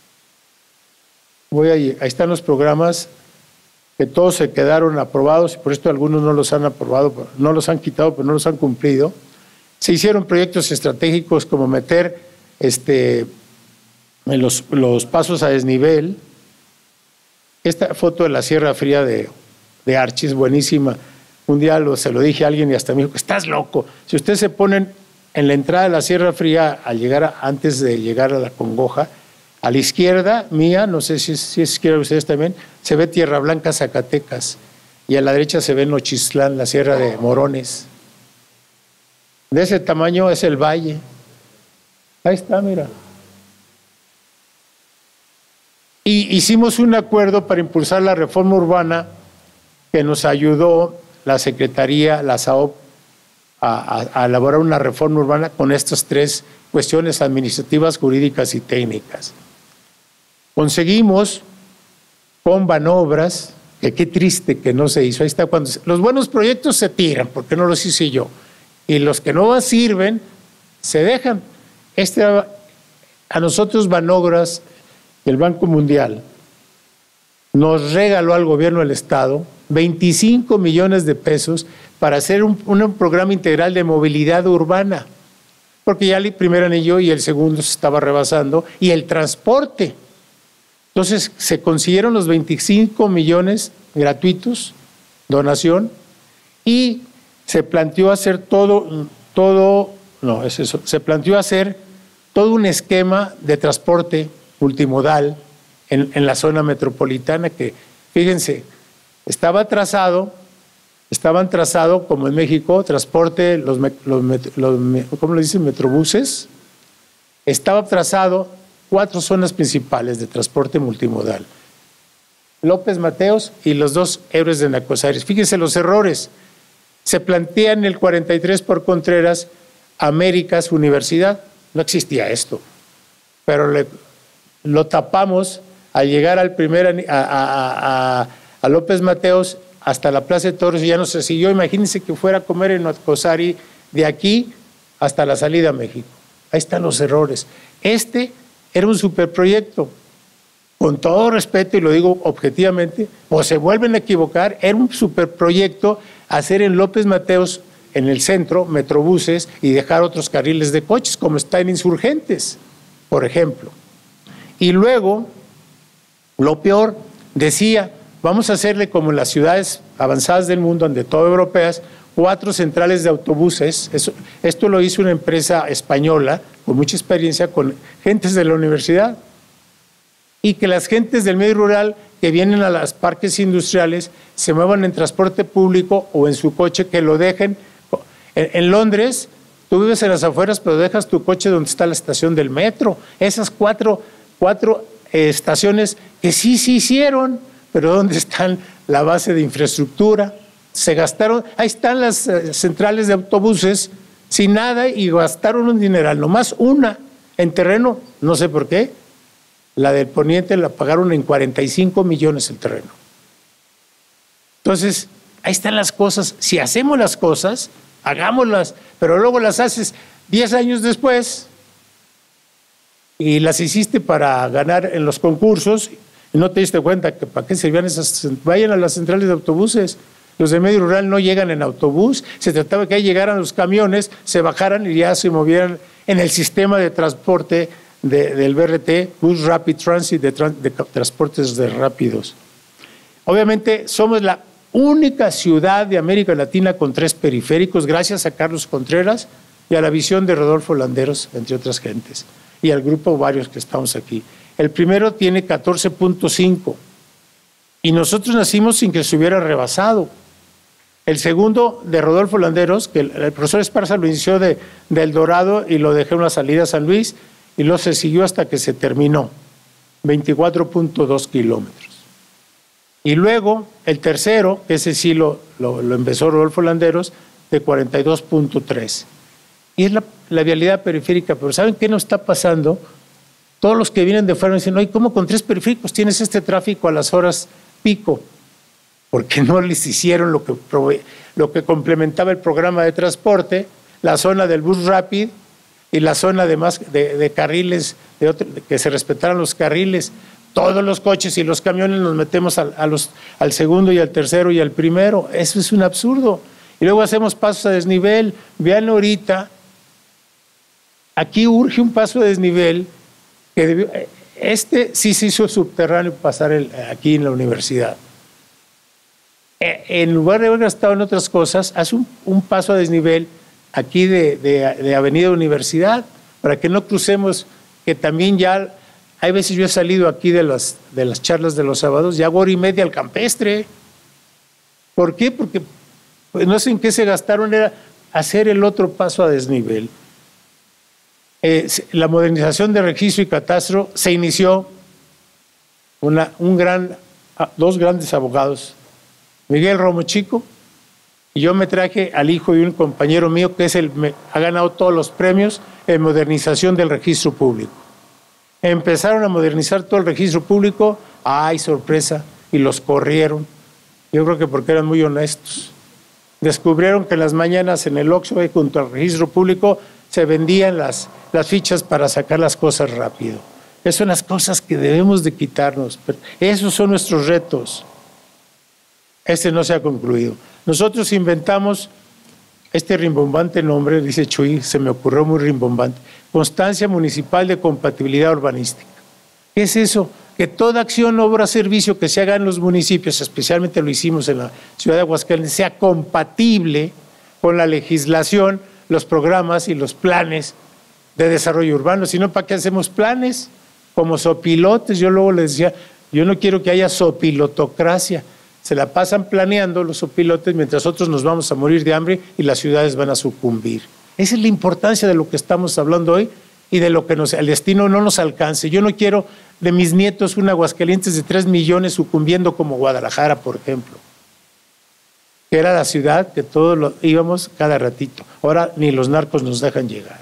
Voy a, ahí están los programas que todos se quedaron aprobados, y por esto algunos no los han aprobado, no los han quitado, pero no los han cumplido. Se hicieron proyectos estratégicos como meter este, los, los pasos a desnivel. Esta foto de la Sierra Fría de, de Archis, buenísima. Un día lo, se lo dije a alguien y hasta me dijo, estás loco. Si ustedes se ponen en la entrada de la Sierra Fría, al llegar a, antes de llegar a la Congoja, a la izquierda mía, no sé si es, si es izquierda de ustedes también, se ve Tierra Blanca, Zacatecas, y a la derecha se ve Nochistlán, la Sierra de Morones. De ese tamaño es el valle. Ahí está, mira. Y hicimos un acuerdo para impulsar la reforma urbana que nos ayudó la Secretaría, la S A O P, a, a, a elaborar una reforma urbana con estas tres cuestiones administrativas, jurídicas y técnicas. Conseguimos con Banobras, que qué triste que no se hizo. Ahí está, cuando se, los buenos proyectos se tiran, porque no los hice yo, y los que no sirven se dejan. Este, a nosotros Banobras, el Banco Mundial, nos regaló al gobierno del Estado veinticinco millones de pesos para hacer un, un programa integral de movilidad urbana, porque ya el primer anillo y el segundo se estaba rebasando, y el transporte. Entonces se consiguieron los veinticinco millones gratuitos, donación, y se planteó hacer todo, todo, no, es eso, se planteó hacer todo un esquema de transporte multimodal en, en la zona metropolitana que, fíjense, estaba trazado, estaban trazados como en México, transporte, los, los, los ¿cómo le dicen? Metrobuses. Estaba trazado cuatro zonas principales de transporte multimodal. López Mateos y los dos héroes de Nacosaires. Fíjense los errores. Se plantea en el cuarenta y tres por Contreras, Américas Universidad. No existía esto. Pero le, lo tapamos al llegar al primer, a, a, a, a López Mateos hasta la Plaza de Toros, y ya no se siguió. Imagínense que fuera a comer en Nacosari de aquí hasta la salida a México. Ahí están los errores. Este era un superproyecto. Con todo respeto, y lo digo objetivamente, o se vuelven a equivocar, era un superproyecto hacer en López Mateos, en el centro, metrobuses y dejar otros carriles de coches, como está en Insurgentes, por ejemplo. Y luego, lo peor, decía, vamos a hacerle como en las ciudades avanzadas del mundo, donde todo europeas, cuatro centrales de autobuses. Eso, esto lo hizo una empresa española con mucha experiencia, con gentes de la universidad, y que las gentes del medio rural que vienen a los parques industriales se muevan en transporte público o en su coche, que lo dejen. En, en Londres, tú vives en las afueras, pero dejas tu coche donde está la estación del metro. Esas cuatro, cuatro eh, estaciones que sí se hicieron, pero ¿dónde están la base de infraestructura? Se gastaron, ahí están las eh, centrales de autobuses sin nada y gastaron un dineral, nomás una en terreno, no sé por qué. La del Poniente la pagaron en cuarenta y cinco millones el terreno. Entonces, ahí están las cosas. Si hacemos las cosas, hagámoslas, pero luego las haces diez años después y las hiciste para ganar en los concursos y no te diste cuenta que para qué servían esas. Vayan a las centrales de autobuses. Los de medio rural no llegan en autobús. Se trataba que ahí llegaran los camiones, se bajaran y ya se movieran en el sistema de transporte de, del B R T, Bus Rapid Transit, de, tra de transportes de rápidos. Obviamente somos la única ciudad de América Latina con tres periféricos, gracias a Carlos Contreras y a la visión de Rodolfo Landeros, entre otras gentes, y al grupo varios que estamos aquí. El primero tiene catorce punto cinco y nosotros nacimos sin que se hubiera rebasado. El segundo, de Rodolfo Landeros, que el, el profesor Esparza lo inició de, de El Dorado y lo dejó en una salida a San Luis, y luego se siguió hasta que se terminó, veinticuatro punto dos kilómetros. Y luego el tercero, ese sí lo, lo, lo empezó Rodolfo Landeros, de cuarenta y dos punto tres. Y es la, la vialidad periférica, pero ¿saben qué nos está pasando? Todos los que vienen de fuera dicen, oye, ¿cómo con tres periféricos tienes este tráfico a las horas pico? Porque no les hicieron lo que, lo que complementaba el programa de transporte, la zona del bus rápido y la zona de, más, de, de carriles, de otro, de que se respetaran los carriles. Todos los coches y los camiones nos metemos al, a los, al segundo y al tercero y al primero. Eso es un absurdo. Y luego hacemos pasos a desnivel. Vean ahorita, aquí urge un paso a desnivel que debió, este sí se hizo subterráneo pasar el, aquí en la universidad. En lugar de haber gastado en otras cosas, hace un, un paso a desnivel aquí de, de, de Avenida Universidad, para que no crucemos, que también ya, hay veces yo he salido aquí de las, de las charlas de los sábados, ya hago hora y media al campestre. ¿Por qué? Porque pues, no sé en qué se gastaron, era hacer el otro paso a desnivel. Eh, la modernización de registro y catastro se inició, una, un gran, dos grandes abogados, Miguel Romo Chico, y yo me traje al hijo de un compañero mío que es el, me, ha ganado todos los premios en modernización del registro público. Empezaron a modernizar todo el registro público, ¡ay, sorpresa! Y los corrieron. Yo creo que porque eran muy honestos. Descubrieron que en las mañanas en el Oxxo, junto al registro público, se vendían las, las fichas para sacar las cosas rápido. Esas son las cosas que debemos de quitarnos. Esos son nuestros retos. Este no se ha concluido. Nosotros inventamos este rimbombante nombre, dice Chuy, se me ocurrió muy rimbombante, Constancia Municipal de Compatibilidad Urbanística. ¿Qué es eso? Que toda acción, obra, servicio que se haga en los municipios, especialmente lo hicimos en la ciudad de Aguascalientes, sea compatible con la legislación, los programas y los planes de desarrollo urbano. Si no, ¿para qué hacemos planes? Como sopilotes, yo luego les decía, yo no quiero que haya sopilotocracia. Se la pasan planeando los sopilotes mientras otros nos vamos a morir de hambre y las ciudades van a sucumbir. Esa es la importancia de lo que estamos hablando hoy y de lo que nos, el destino no nos alcance. Yo no quiero de mis nietos un Aguascalientes de tres millones sucumbiendo como Guadalajara, por ejemplo, que era la ciudad que todos lo, íbamos cada ratito. Ahora ni los narcos nos dejan llegar.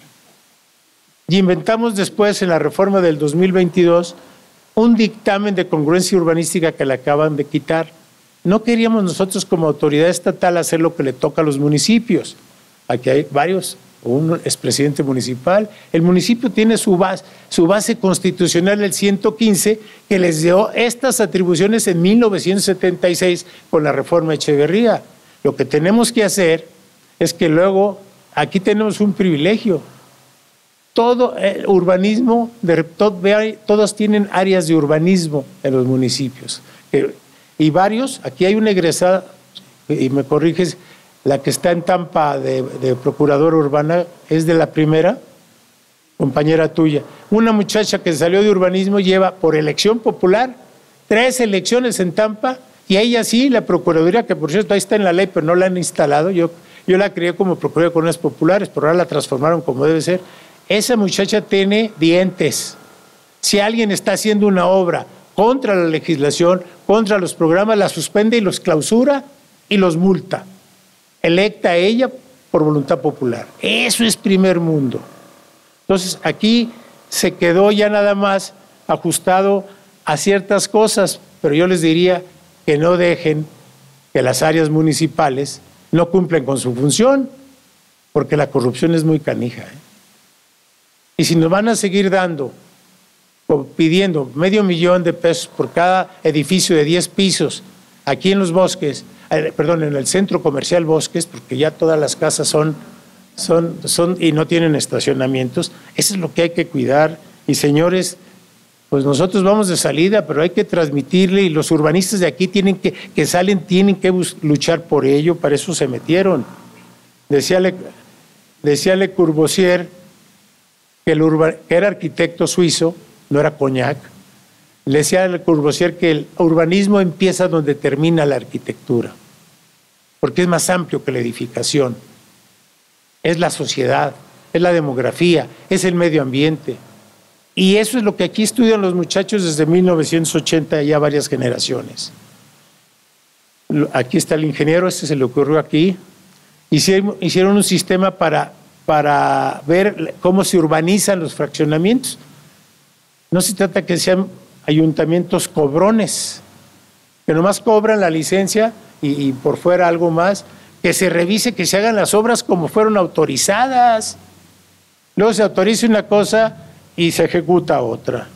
Y inventamos después, en la reforma del dos mil veintidós, un dictamen de congruencia urbanística que le acaban de quitar. No queríamos nosotros como autoridad estatal hacer lo que le toca a los municipios. Aquí hay varios, un expresidente municipal. El municipio tiene su base, su base constitucional, el ciento quince, que les dio estas atribuciones en mil novecientos setenta y seis con la reforma Echeverría. Lo que tenemos que hacer es que luego, aquí tenemos un privilegio. Todo el urbanismo, de, todo, todos tienen áreas de urbanismo en los municipios. Y varios, aquí hay una egresada, y me corriges, la que está en Tampa de, de procuradora urbana, es de la primera, compañera tuya. Una muchacha que salió de urbanismo lleva por elección popular tres elecciones en Tampa, y ella sí, la procuraduría, que por cierto ahí está en la ley, pero no la han instalado, yo, yo la creé como procuraduría con las populares, pero ahora la transformaron como debe ser. Esa muchacha tiene dientes. Si alguien está haciendo una obra contra la legislación, contra los programas, la suspende y los clausura y los multa. Electa ella por voluntad popular. Eso es primer mundo. Entonces, aquí se quedó ya nada más ajustado a ciertas cosas, pero yo les diría que no dejen que las áreas municipales no cumplen con su función, porque la corrupción es muy canija, ¿eh? Y si nos van a seguir dando o pidiendo medio millón de pesos por cada edificio de diez pisos aquí en los Bosques, eh, perdón, en el centro comercial Bosques, porque ya todas las casas son, son, son y no tienen estacionamientos, eso es lo que hay que cuidar. Y señores, pues nosotros vamos de salida, pero hay que transmitirle, y los urbanistas de aquí tienen que, que salen, tienen que bus, luchar por ello, para eso se metieron. Decía Le, decía Le Corbusier que, el urba, que era arquitecto suizo, no era Cognac. Le decía a Le Corbusier que el urbanismo empieza donde termina la arquitectura, porque es más amplio que la edificación. Es la sociedad, es la demografía, es el medio ambiente. Y eso es lo que aquí estudian los muchachos desde mil novecientos ochenta, ya varias generaciones. Aquí está el ingeniero, este se le ocurrió aquí. Hicieron, hicieron un sistema para, para ver cómo se urbanizan los fraccionamientos. No se trata que sean ayuntamientos cobrones, que nomás cobran la licencia y, y por fuera algo más, que se revise, que se hagan las obras como fueron autorizadas. Luego se autoriza una cosa y se ejecuta otra.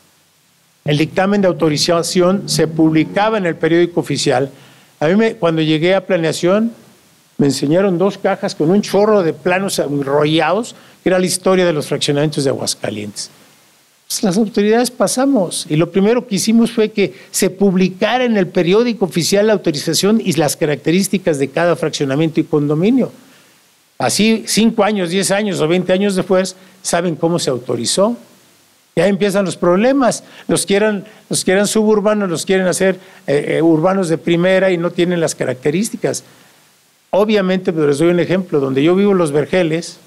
El dictamen de autorización se publicaba en el periódico oficial. A mí me, cuando llegué a planeación me enseñaron dos cajas con un chorro de planos enrollados, que era la historia de los fraccionamientos de Aguascalientes. Pues las autoridades pasamos y lo primero que hicimos fue que se publicara en el periódico oficial la autorización y las características de cada fraccionamiento y condominio. Así, cinco años, diez años o veinte años después, saben cómo se autorizó. Ya empiezan los problemas. Los quieren, los quieren suburbanos, los quieren hacer eh, eh, urbanos de primera y no tienen las características. Obviamente, pero les doy un ejemplo. Donde yo vivo, Los Vergeles,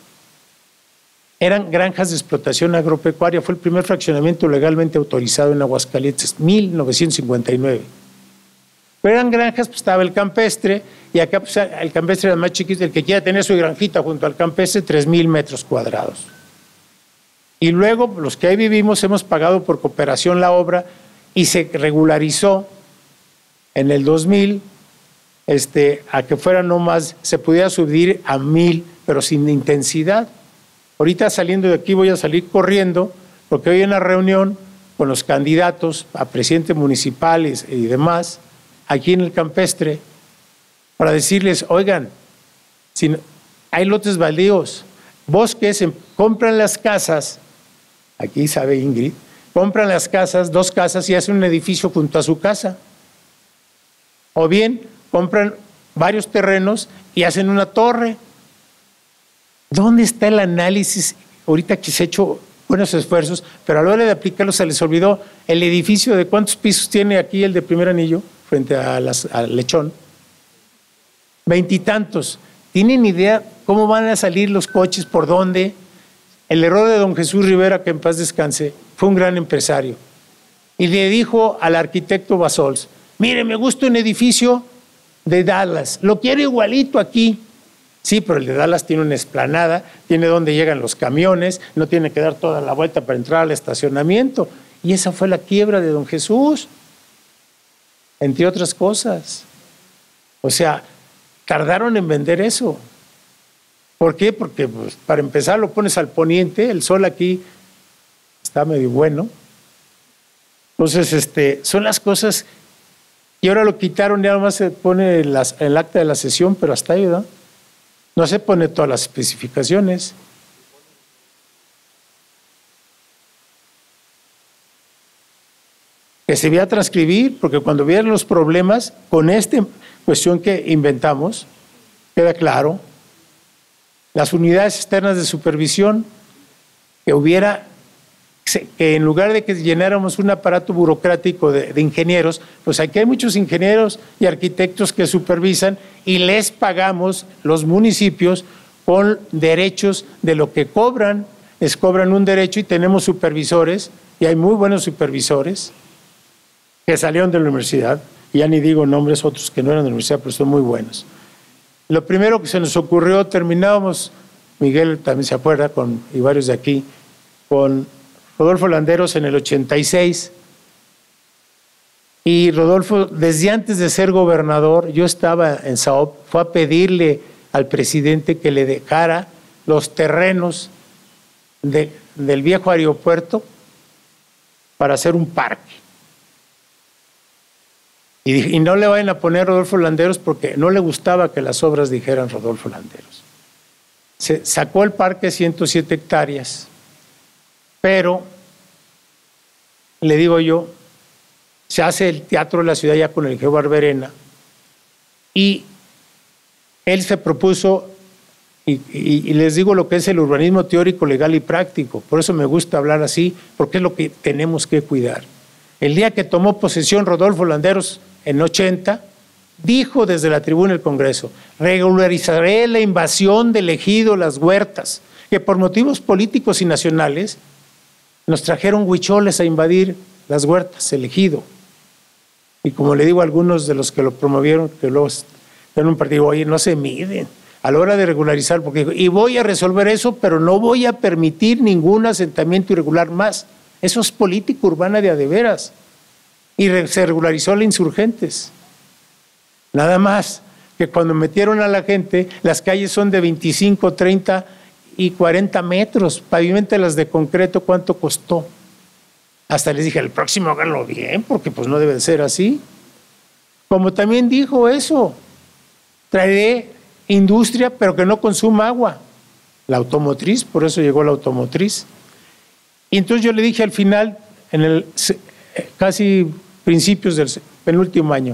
eran granjas de explotación agropecuaria. Fue el primer fraccionamiento legalmente autorizado en Aguascalientes, mil novecientos cincuenta y nueve. Pero eran granjas, pues estaba el campestre, y acá pues, el campestre era más chiquito, el que quiera tener su granjita junto al campestre, tres mil metros cuadrados. Y luego, los que ahí vivimos, hemos pagado por cooperación la obra y se regularizó en el dos mil, este, a que fuera no más, se pudiera subir a mil, pero sin intensidad. Ahorita saliendo de aquí voy a salir corriendo, porque hoy hay una reunión con los candidatos a presidente municipal y, y demás, aquí en el campestre, para decirles, oigan, si hay lotes baldíos, Bosques, compran las casas, aquí sabe Ingrid, compran las casas, dos casas y hacen un edificio junto a su casa. O bien compran varios terrenos y hacen una torre. ¿Dónde está el análisis? Ahorita que se ha hecho buenos esfuerzos, pero a la hora de aplicarlos se les olvidó el edificio de cuántos pisos tiene aquí el de Primer Anillo, frente a las, al Lechón. Veintitantos. ¿Tienen idea cómo van a salir los coches, por dónde? El error de don Jesús Rivera, que en paz descanse, fue un gran empresario. Y le dijo al arquitecto Basols, mire, me gusta un edificio de Dallas, lo quiero igualito aquí. Sí, pero el de Dallas tiene una explanada, tiene donde llegan los camiones, no tiene que dar toda la vuelta para entrar al estacionamiento. Y esa fue la quiebra de don Jesús, entre otras cosas. O sea, tardaron en vender eso. ¿Por qué? Porque pues, para empezar lo pones al poniente, el sol aquí está medio bueno. Entonces, este, son las cosas, y ahora lo quitaron, ya nomás se pone las, el acta de la sesión, pero hasta ahí, ¿no? No se pone todas las especificaciones. Que se vaya a transcribir, porque cuando vieran los problemas, con esta cuestión que inventamos, queda claro. Las unidades externas de supervisión, que hubiera, que en lugar de que llenáramos un aparato burocrático de, de ingenieros, pues aquí hay muchos ingenieros y arquitectos que supervisan y les pagamos los municipios con derechos de lo que cobran, les cobran un derecho y tenemos supervisores y hay muy buenos supervisores que salieron de la universidad, y ya ni digo nombres, otros que no eran de la universidad, pero son muy buenos. Lo primero que se nos ocurrió, terminábamos, Miguel también se acuerda, con, y varios de aquí, con Rodolfo Landeros en el ochenta y seis, y Rodolfo, desde antes de ser gobernador, yo estaba en Saop, fue a pedirle al presidente que le dejara los terrenos de, del viejo aeropuerto para hacer un parque. Y, y no le vayan a poner Rodolfo Landeros porque no le gustaba que las obras dijeran Rodolfo Landeros. Se sacó el parque ciento siete hectáreas, pero le digo yo, se hace el Teatro de la Ciudad ya con el Geo Barberena, y él se propuso, y, y, y les digo lo que es el urbanismo teórico, legal y práctico, por eso me gusta hablar así, porque es lo que tenemos que cuidar. El día que tomó posesión Rodolfo Landeros en ochenta, dijo desde la tribuna del Congreso, regularizaré la invasión del ejido Las Huertas, que por motivos políticos y nacionales nos trajeron huicholes a invadir Las Huertas, el ejido. Y como le digo a algunos de los que lo promovieron, que luego en un partido, oye, no se miden a la hora de regularizar, porque y voy a resolver eso, pero no voy a permitir ningún asentamiento irregular más. Eso es política urbana de a de veras. Y se regularizó la Insurgentes. Nada más que cuando metieron a la gente, las calles son de veinticinco, treinta y cuarenta metros. Pavimentelas de concreto, ¿cuánto costó? Hasta les dije, el próximo háganlo bien, porque pues no debe ser así. Como también dijo eso, traeré industria, pero que no consuma agua. La automotriz, por eso llegó la automotriz. Y entonces yo le dije al final, en el casi principios del penúltimo año,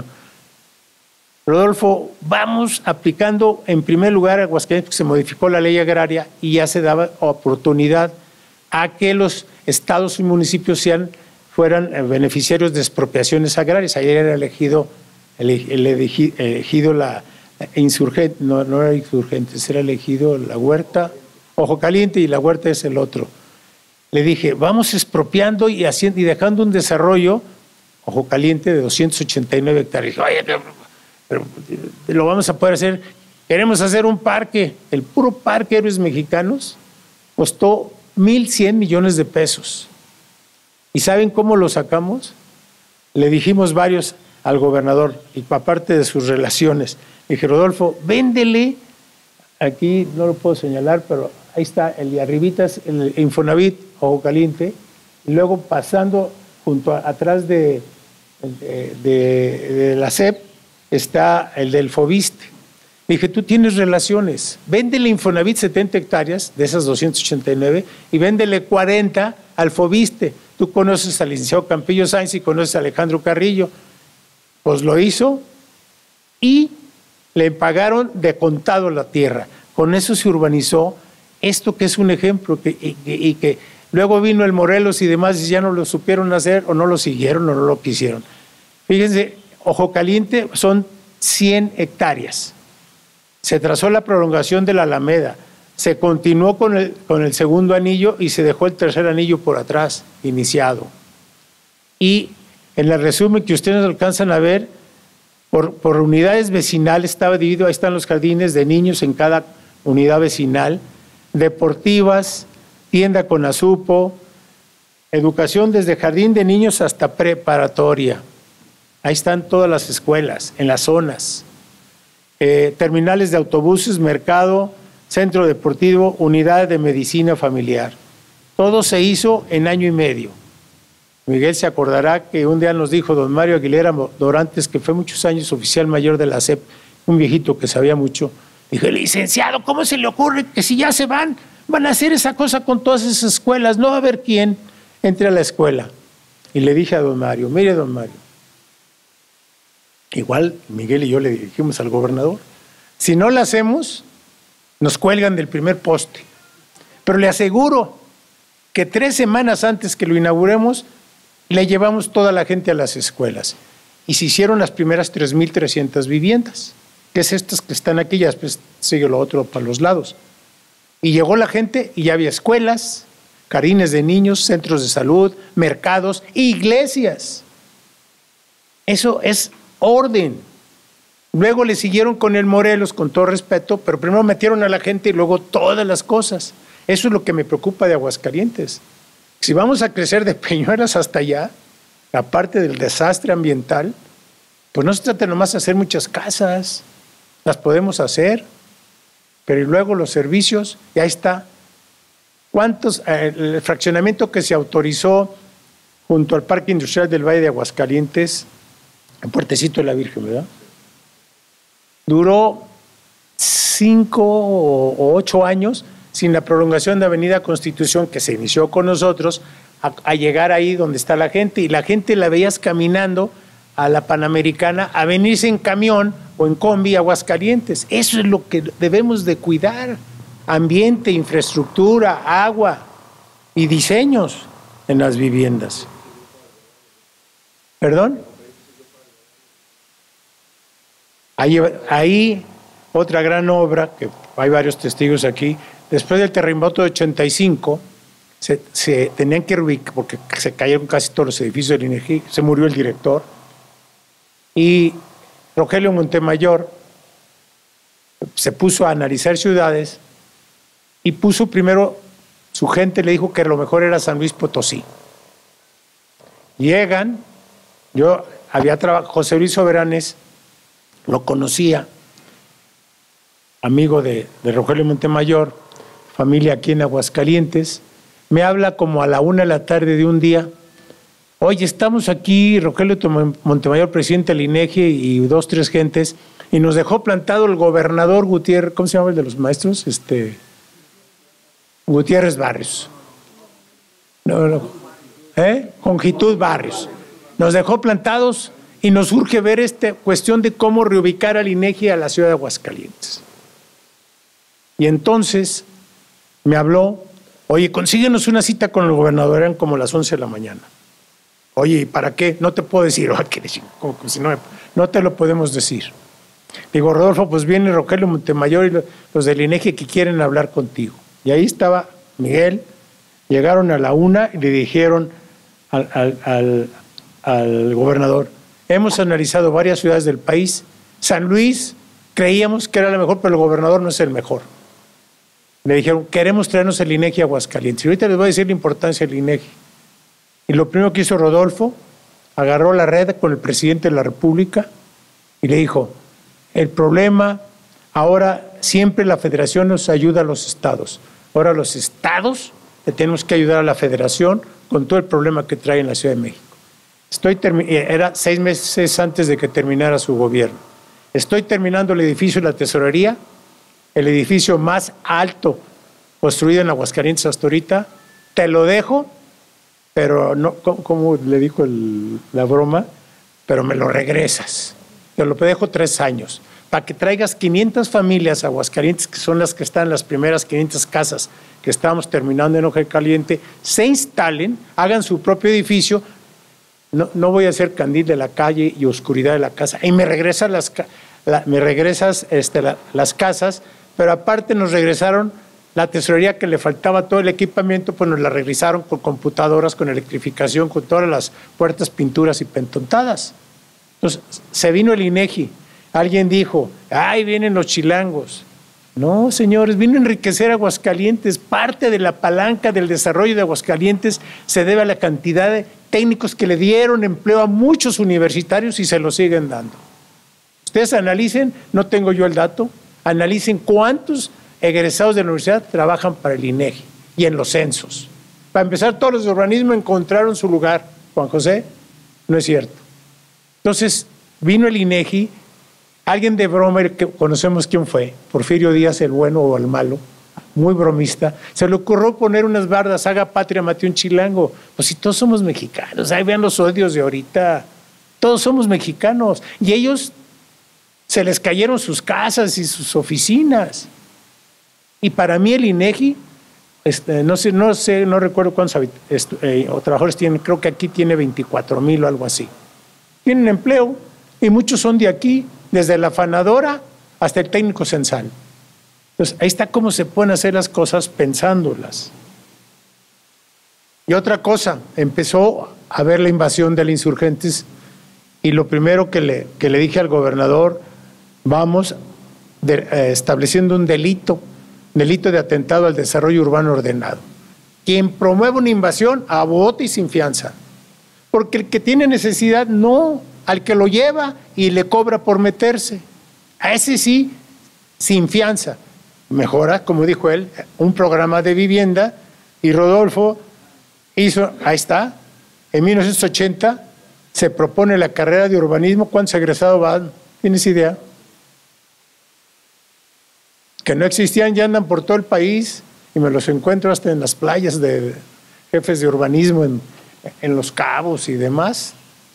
Rodolfo, vamos aplicando en primer lugar a Aguascalientes, porque se modificó la ley agraria y ya se daba oportunidad a que los estados y municipios sean, fueran beneficiarios de expropiaciones agrarias. Ayer era elegido, elegido la insurgente, no, no era insurgente, era elegido la Huerta, Ojo Caliente, y la Huerta es el otro. Le dije, vamos expropiando y, haciendo, y dejando un desarrollo, Ojo Caliente, de doscientos ochenta y nueve hectáreas. Oye, pero lo vamos a poder hacer. Queremos hacer un parque. El puro parque Héroes Mexicanos costó mil cien millones de pesos. ¿Y saben cómo lo sacamos? Le dijimos varios al gobernador, y aparte de sus relaciones, le dije, Rodolfo, véndele, aquí no lo puedo señalar, pero ahí está, el de arribitas, el Infonavit, Ojo Caliente, y luego pasando junto a, atrás de, de, de, de la S E P, está el del Fobiste. Le dije, tú tienes relaciones, véndele Infonavit setenta hectáreas de esas doscientos ochenta y nueve y véndele cuarenta al Fobiste. Tú conoces al licenciado Campillo Sáenz y conoces a Alejandro Carrillo. Pues lo hizo y le pagaron de contado la tierra. Con eso se urbanizó esto, que es un ejemplo, que, y, y que luego vino el Morelos y demás y ya no lo supieron hacer o no lo siguieron o no lo quisieron. Fíjense, Ojo Caliente son cien hectáreas. Se trazó la prolongación de la Alameda, se continuó con el, con el segundo anillo y se dejó el tercer anillo por atrás, iniciado. Y en el resumen que ustedes alcanzan a ver, por, por unidades vecinales estaba dividido, ahí están los jardines de niños en cada unidad vecinal, deportivas, tienda con azupo, educación desde jardín de niños hasta preparatoria. Ahí están todas las escuelas, en las zonas. Eh, terminales de autobuses, mercado, centro deportivo, unidad de medicina familiar. Todo se hizo en año y medio. Miguel se acordará que un día nos dijo don Mario Aguilera Dorantes, que fue muchos años oficial mayor de la S E P, un viejito que sabía mucho, dijo, licenciado, ¿cómo se le ocurre que si ya se van, van a hacer esa cosa con todas esas escuelas? No va a haber quien entre a la escuela. Y le dije a don Mario, mire don Mario, igual Miguel y yo le dijimos al gobernador, si no la hacemos, nos cuelgan del primer poste. Pero le aseguro que tres semanas antes que lo inauguremos, le llevamos toda la gente a las escuelas. Y se hicieron las primeras tres mil trescientas viviendas, que es estas que están aquí, ya después sigue lo otro para los lados. Y llegó la gente y ya había escuelas, jardines de niños, centros de salud, mercados, iglesias. Eso es orden. Luego le siguieron con el Morelos, con todo respeto, pero primero metieron a la gente y luego todas las cosas. Eso es lo que me preocupa de Aguascalientes. Si vamos a crecer de Peñuelas hasta allá, aparte del desastre ambiental, pues no se trata nomás de hacer muchas casas, las podemos hacer, pero y luego los servicios, y ahí está. ¿Cuántos? Eh, el fraccionamiento que se autorizó junto al Parque Industrial del Valle de Aguascalientes, en Puertecito de la Virgen, ¿verdad? Duró cinco o ocho años sin la prolongación de Avenida Constitución que se inició con nosotros, a, a llegar ahí donde está la gente, y la gente la veías caminando a la Panamericana a venirse en camión o en combi a Aguascalientes. Eso es lo que debemos de cuidar: ambiente, infraestructura, agua y diseños en las viviendas. ¿Perdón? Ahí, ahí otra gran obra, que hay varios testigos aquí. Después del terremoto de ochenta y cinco, se, se tenían que reubicar, porque se cayeron casi todos los edificios del INEGI, se murió el director, y Rogelio Montemayor se puso a analizar ciudades y puso primero, su gente le dijo que lo mejor era San Luis Potosí. Llegan, yo había trabajado, José Luis Soberanes, lo conocía, amigo de, de Rogelio Montemayor, familia aquí en Aguascalientes, me habla como a la una de la tarde de un día: oye, estamos aquí, Rogelio Montemayor, presidente del INEGI, y dos, tres gentes, y nos dejó plantado el gobernador Gutiérrez, ¿cómo se llama el de los maestros? Este, Gutiérrez Barrios. No, no. ¿Eh? Conjitud Barrios. Nos dejó plantados y nos urge ver esta cuestión de cómo reubicar al INEGI a la ciudad de Aguascalientes. Y entonces me habló: oye, consíguenos una cita con el gobernador. Eran como las once de la mañana. Oye, ¿y para qué? No te puedo decir. Como que si no, no te lo podemos decir. Digo: Rodolfo, pues viene Rogelio Montemayor y los del INEGI que quieren hablar contigo. Y ahí estaba Miguel. Llegaron a la una y le dijeron al, al, al, al gobernador: hemos analizado varias ciudades del país. San Luis creíamos que era la mejor, pero el gobernador no es el mejor. Le dijeron: queremos traernos el INEGI a Aguascalientes. Y ahorita les voy a decir la importancia del INEGI. Y lo primero que hizo Rodolfo, agarró la red con el presidente de la República y le dijo: el problema, ahora siempre la federación nos ayuda a los estados. Ahora los estados le tenemos que ayudar a la federación con todo el problema que trae en la Ciudad de México. Estoy Era seis meses antes de que terminara su gobierno. Estoy terminando el edificio de la tesorería, el edificio más alto construido en Aguascalientes hasta ahorita. Te lo dejo, pero no, como le dijo el, la broma, pero me lo regresas. Te lo dejo tres años, para que traigas quinientas familias a Aguascalientes, que son las que están en las primeras quinientas casas que estamos terminando en Ojal Caliente, se instalen, hagan su propio edificio. No, no voy a hacer candil de la calle y oscuridad de la casa. Y me regresas las, la, me regresas este, la, las casas, pero aparte nos regresaron la tesorería que le faltaba todo el equipamiento, pues nos la regresaron con computadoras, con electrificación, con todas las puertas, pinturas y pentontadas. Entonces, se vino el INEGI. Alguien dijo: ¡ay, vienen los chilangos! No, señores, vino a enriquecer a Aguascalientes. Parte de la palanca del desarrollo de Aguascalientes se debe a la cantidad de técnicos que le dieron empleo a muchos universitarios y se lo siguen dando. Ustedes analicen, no tengo yo el dato, analicen cuántos egresados de la universidad trabajan para el INEGI y en los censos. Para empezar, todos los de urbanismo encontraron su lugar. Juan José, no es cierto. Entonces, vino el INEGI, alguien de broma, que conocemos quién fue, Porfirio Díaz, el bueno o el malo, muy bromista, se le ocurrió poner unas bardas: haga patria, mate un chilango. Pues si todos somos mexicanos, ahí vean los odios de ahorita, todos somos mexicanos, y ellos se les cayeron sus casas y sus oficinas. Y para mí el INEGI, este, no sé, no sé, no recuerdo cuántos eh, o trabajadores tienen, creo que aquí tiene veinticuatro mil o algo así. Tienen empleo y muchos son de aquí, desde la afanadora hasta el técnico censal. Entonces, ahí está cómo se pueden hacer las cosas pensándolas. Y otra cosa, empezó a ver la invasión de los insurgentes y lo primero que le, que le dije al gobernador, vamos de, eh, estableciendo un delito, delito de atentado al desarrollo urbano ordenado. Quien promueve una invasión, a bote y sin fianza. Porque el que tiene necesidad, no, al que lo lleva y le cobra por meterse. A ese sí, sin fianza. Mejora, como dijo él, un programa de vivienda y Rodolfo hizo, ahí está, en mil novecientos ochenta se propone la carrera de urbanismo. ¿Cuántos egresados van? ¿Tienes idea? Que no existían, ya andan por todo el país y me los encuentro hasta en las playas de jefes de urbanismo en, en Los Cabos y demás.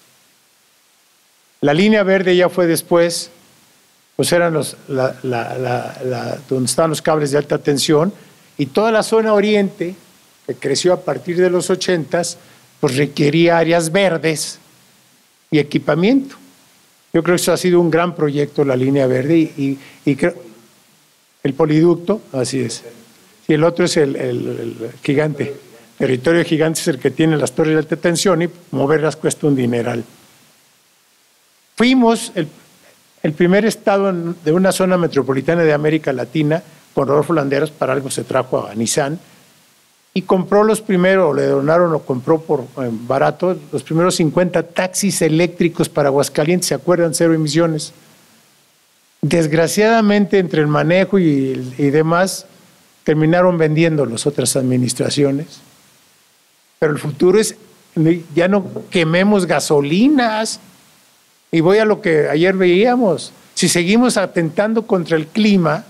La línea verde ya fue después, pues eran los, la, la, la, la, donde estaban los cables de alta tensión y toda la zona oriente, que creció a partir de los ochentas, pues requería áreas verdes y equipamiento. Yo creo que eso ha sido un gran proyecto, la línea verde, y, y, y creo, el poliducto, así es. Y el otro es el, el, el gigante. Territorio Gigante es el que tiene las torres de alta tensión y moverlas cuesta un dineral. Fuimos el, el primer estado de una zona metropolitana de América Latina, con Rodolfo Landeros, para algo se trajo a Nissan, y compró los primeros, o le donaron o compró por eh, barato, los primeros cincuenta taxis eléctricos para Aguascalientes, ¿se acuerdan? Cero emisiones. Desgraciadamente, entre el manejo y, y demás, terminaron vendiendo las otras administraciones. Pero el futuro es, ya no quememos gasolinas. Y voy a lo que ayer veíamos. Si seguimos atentando contra el clima,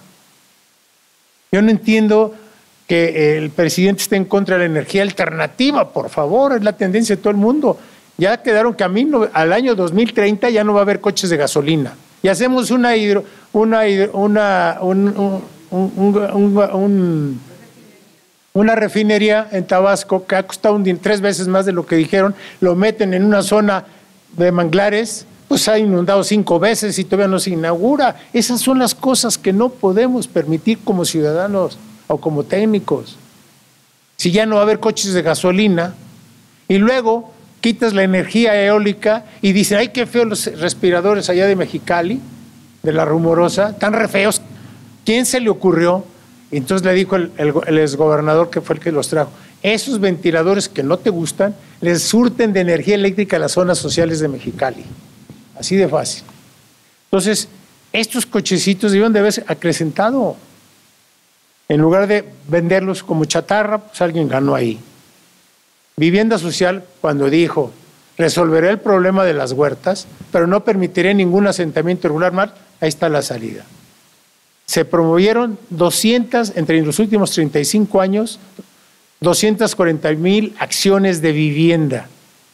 yo no entiendo que el presidente esté en contra de la energía alternativa, por favor, es la tendencia de todo el mundo. Ya quedaron camino, al año dos mil treinta ya no va a haber coches de gasolina. Y hacemos una hidro, una, una, un, un, un, un, un, una refinería en Tabasco que ha costado un, tres veces más de lo que dijeron, lo meten en una zona de manglares, pues ha inundado cinco veces y todavía no se inaugura. Esas son las cosas que no podemos permitir como ciudadanos o como técnicos. Si ya no va a haber coches de gasolina y luego quitas la energía eólica y dicen, ay, qué feos los respiradores allá de Mexicali, de la Rumorosa, tan re feos. ¿Quién se le ocurrió? Y entonces le dijo el, el, el exgobernador, que fue el que los trajo, esos ventiladores que no te gustan, les surten de energía eléctrica a las zonas sociales de Mexicali. Así de fácil. Entonces, estos cochecitos deben de haberse acrecentado. En lugar de venderlos como chatarra, pues alguien ganó ahí. Vivienda social, cuando dijo, resolveré el problema de las huertas, pero no permitiré ningún asentamiento irregular más, ahí está la salida. Se promovieron doscientas, entre los últimos treinta y cinco años, doscientas cuarenta mil acciones de vivienda.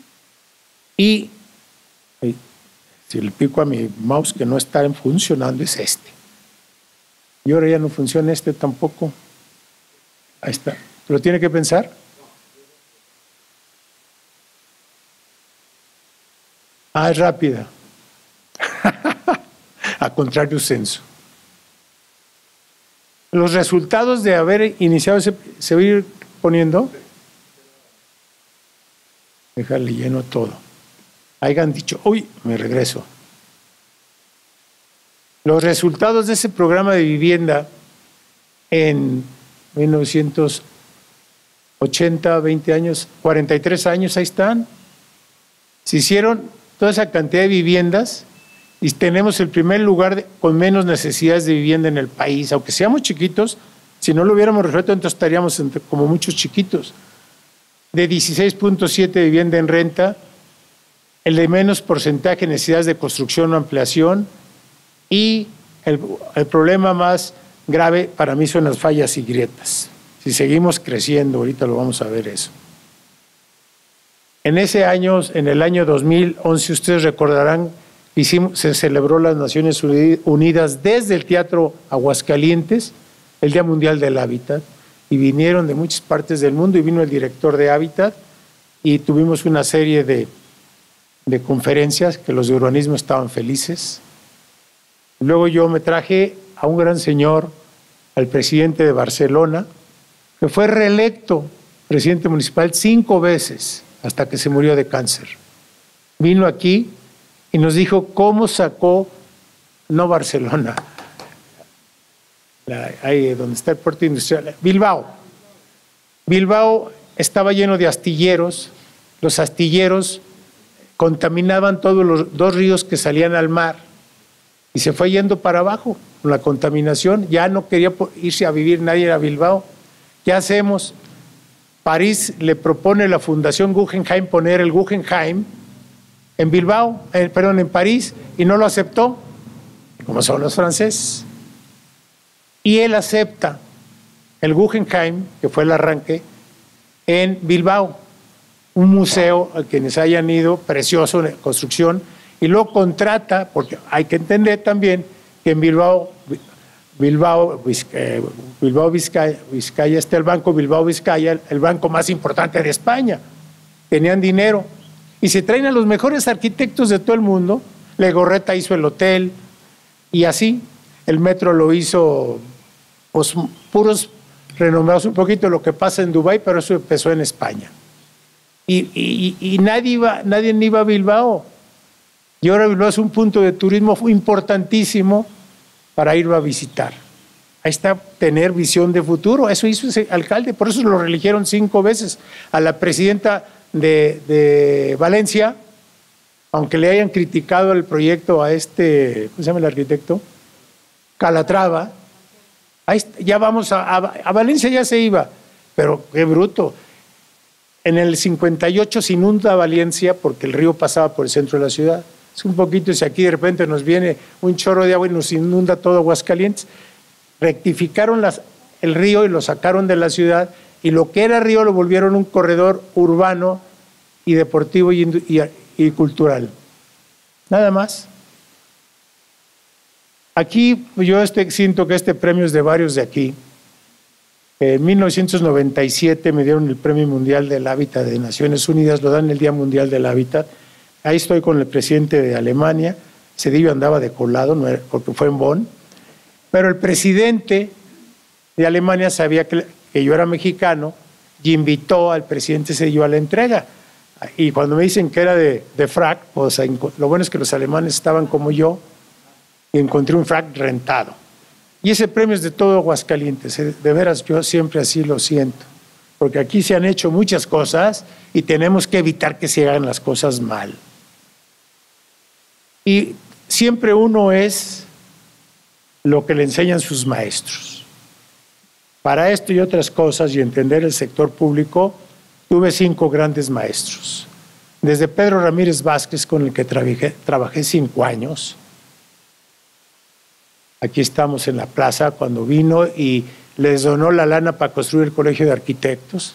Y si le pico a mi mouse que no está funcionando, es este. Y ahora ya no funciona este tampoco. Ahí está. ¿Lo tiene que pensar? Ah, es rápida. A contrario censo. Los resultados de haber iniciado, ¿se, se va a ir poniendo? Déjale lleno todo. Hayan dicho, uy, me regreso. Los resultados de ese programa de vivienda en mil novecientos ochenta, veinte años, cuarenta y tres años, ahí están. Se hicieron toda esa cantidad de viviendas y tenemos el primer lugar de, con menos necesidades de vivienda en el país. Aunque seamos chiquitos, si no lo hubiéramos resuelto, entonces estaríamos entre, como muchos chiquitos. De dieciséis punto siete de vivienda en renta, el de menos porcentaje de necesidades de construcción o ampliación, y el, el problema más grave para mí son las fallas y grietas. Si seguimos creciendo, ahorita lo vamos a ver eso. En ese año, en el año dos mil once, ustedes recordarán, hicimos, se celebró las Naciones Unidas desde el Teatro Aguascalientes, el Día Mundial del Hábitat, y vinieron de muchas partes del mundo y vino el director de Hábitat y tuvimos una serie de, de conferencias que los de urbanismo estaban felices. Luego yo me traje a un gran señor, al presidente de Barcelona, que fue reelecto presidente municipal cinco veces hasta que se murió de cáncer. Vino aquí y nos dijo cómo sacó, no Barcelona, la, ahí donde está el puerto industrial, Bilbao. Bilbao estaba lleno de astilleros, los astilleros contaminaban todos los dos ríos que salían al mar y se fue yendo para abajo con la contaminación, ya no quería irse a vivir nadie a Bilbao. ¿Qué hacemos? París le propone a la Fundación Guggenheim poner el Guggenheim en Bilbao, eh, perdón, en París, y no lo aceptó, como son los franceses. Y él acepta el Guggenheim, que fue el arranque, en Bilbao, un museo a quienes hayan ido, precioso en construcción, y luego contrata, porque hay que entender también que en Bilbao, Bilbao, Vizcaya, Bilbao Vizcaya, Vizcaya está el Banco Bilbao Vizcaya, el banco más importante de España. Tenían dinero y se traen a los mejores arquitectos de todo el mundo. Legorreta hizo el hotel y así. El metro lo hizo, pues, puros renombrados, un poquito lo que pasa en Dubái, pero eso empezó en España. Y, y, y nadie, iba, nadie iba a Bilbao. Y ahora Bilbao es un punto de turismo importantísimo para ir a visitar. Ahí está, tener visión de futuro. Eso hizo ese alcalde, por eso lo reeligieron cinco veces. A la presidenta de, de Valencia, aunque le hayan criticado el proyecto a este, ¿cómo se llama el arquitecto? Calatrava. Ahí está, ya vamos a, a, a Valencia ya se iba, pero qué bruto. En el cincuenta y ocho se inunda Valencia porque el río pasaba por el centro de la ciudad. Es un poquito, si aquí de repente nos viene un chorro de agua y nos inunda todo Aguascalientes, rectificaron las, el río y lo sacaron de la ciudad y lo que era río lo volvieron un corredor urbano y deportivo y, y, y cultural. Nada más. Aquí yo este, siento que este premio es de varios de aquí. En mil novecientos noventa y siete me dieron el Premio Mundial del Hábitat de Naciones Unidas, lo dan el Día Mundial del Hábitat. Ahí estoy con el presidente de Alemania, Cedillo andaba de colado, no era, porque fue en Bonn, pero el presidente de Alemania sabía que, que yo era mexicano y invitó al presidente Cedillo a la entrega. Y cuando me dicen que era de, de frac, pues lo bueno es que los alemanes estaban como yo y encontré un frac rentado. Y ese premio es de todo Aguascalientes, de veras yo siempre así lo siento, porque aquí se han hecho muchas cosas y tenemos que evitar que se hagan las cosas mal. Y siempre uno es lo que le enseñan sus maestros. Para esto y otras cosas y entender el sector público, tuve cinco grandes maestros. Desde Pedro Ramírez Vázquez, con el que trabajé, trabajé cinco años. Aquí estamos en la plaza cuando vino y les donó la lana para construir el Colegio de Arquitectos.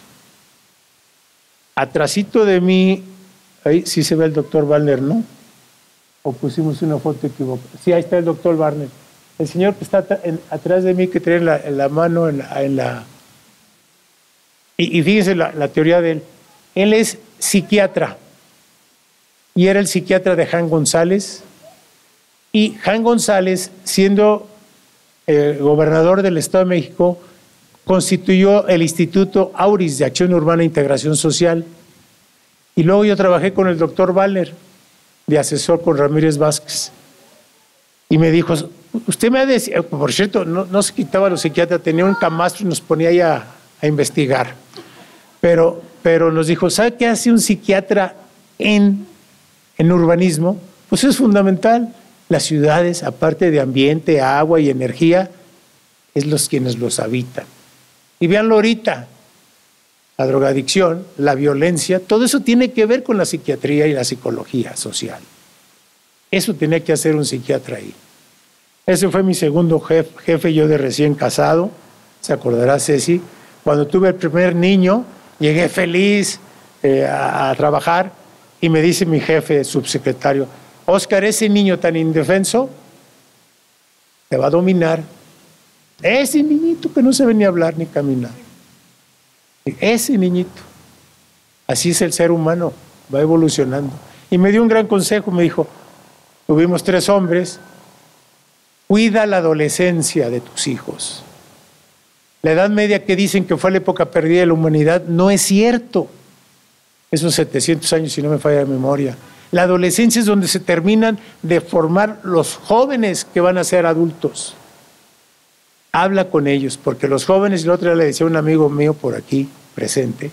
Atrasito de mí, ahí sí se ve el doctor Wallner, ¿no? O pusimos una foto equivocada. Sí, ahí está el doctor Wallner. El señor que está en, atrás de mí, que tiene la, la mano en la... En la y, y fíjense la, la teoría de él. Él es psiquiatra y era el psiquiatra de Jan González. Y Jan González, siendo eh, gobernador del Estado de México, constituyó el Instituto Auris de Acción Urbana e Integración Social. Y luego yo trabajé con el doctor Wallner, de asesor con Ramírez Vázquez. Y me dijo, usted me ha de decir, por cierto, no, no se quitaba a los psiquiatras, tenía un camastro y nos ponía ahí a, a investigar. Pero, pero nos dijo, ¿sabe qué hace un psiquiatra en, en urbanismo? Pues es fundamental. Las ciudades, aparte de ambiente, agua y energía, es los quienes los habitan. Y véanlo ahorita, la drogadicción, la violencia, todo eso tiene que ver con la psiquiatría y la psicología social. Eso tenía que hacer un psiquiatra ahí. Ese fue mi segundo jefe, jefe yo de recién casado, se acordará Ceci. Cuando tuve el primer niño, llegué feliz eh, a, a trabajar y me dice mi jefe, subsecretario, Óscar, ese niño tan indefenso te va a dominar. Ese niñito que no sabe ni hablar ni caminar. Ese niñito. Así es el ser humano, va evolucionando. Y me dio un gran consejo, me dijo, tuvimos tres hombres, cuida la adolescencia de tus hijos. La Edad Media que dicen que fue la época perdida de la humanidad, no es cierto. Esos setecientos años, si no me falla la memoria. La adolescencia es donde se terminan de formar los jóvenes que van a ser adultos. Habla con ellos, porque los jóvenes, el otro día le decía a un amigo mío por aquí presente,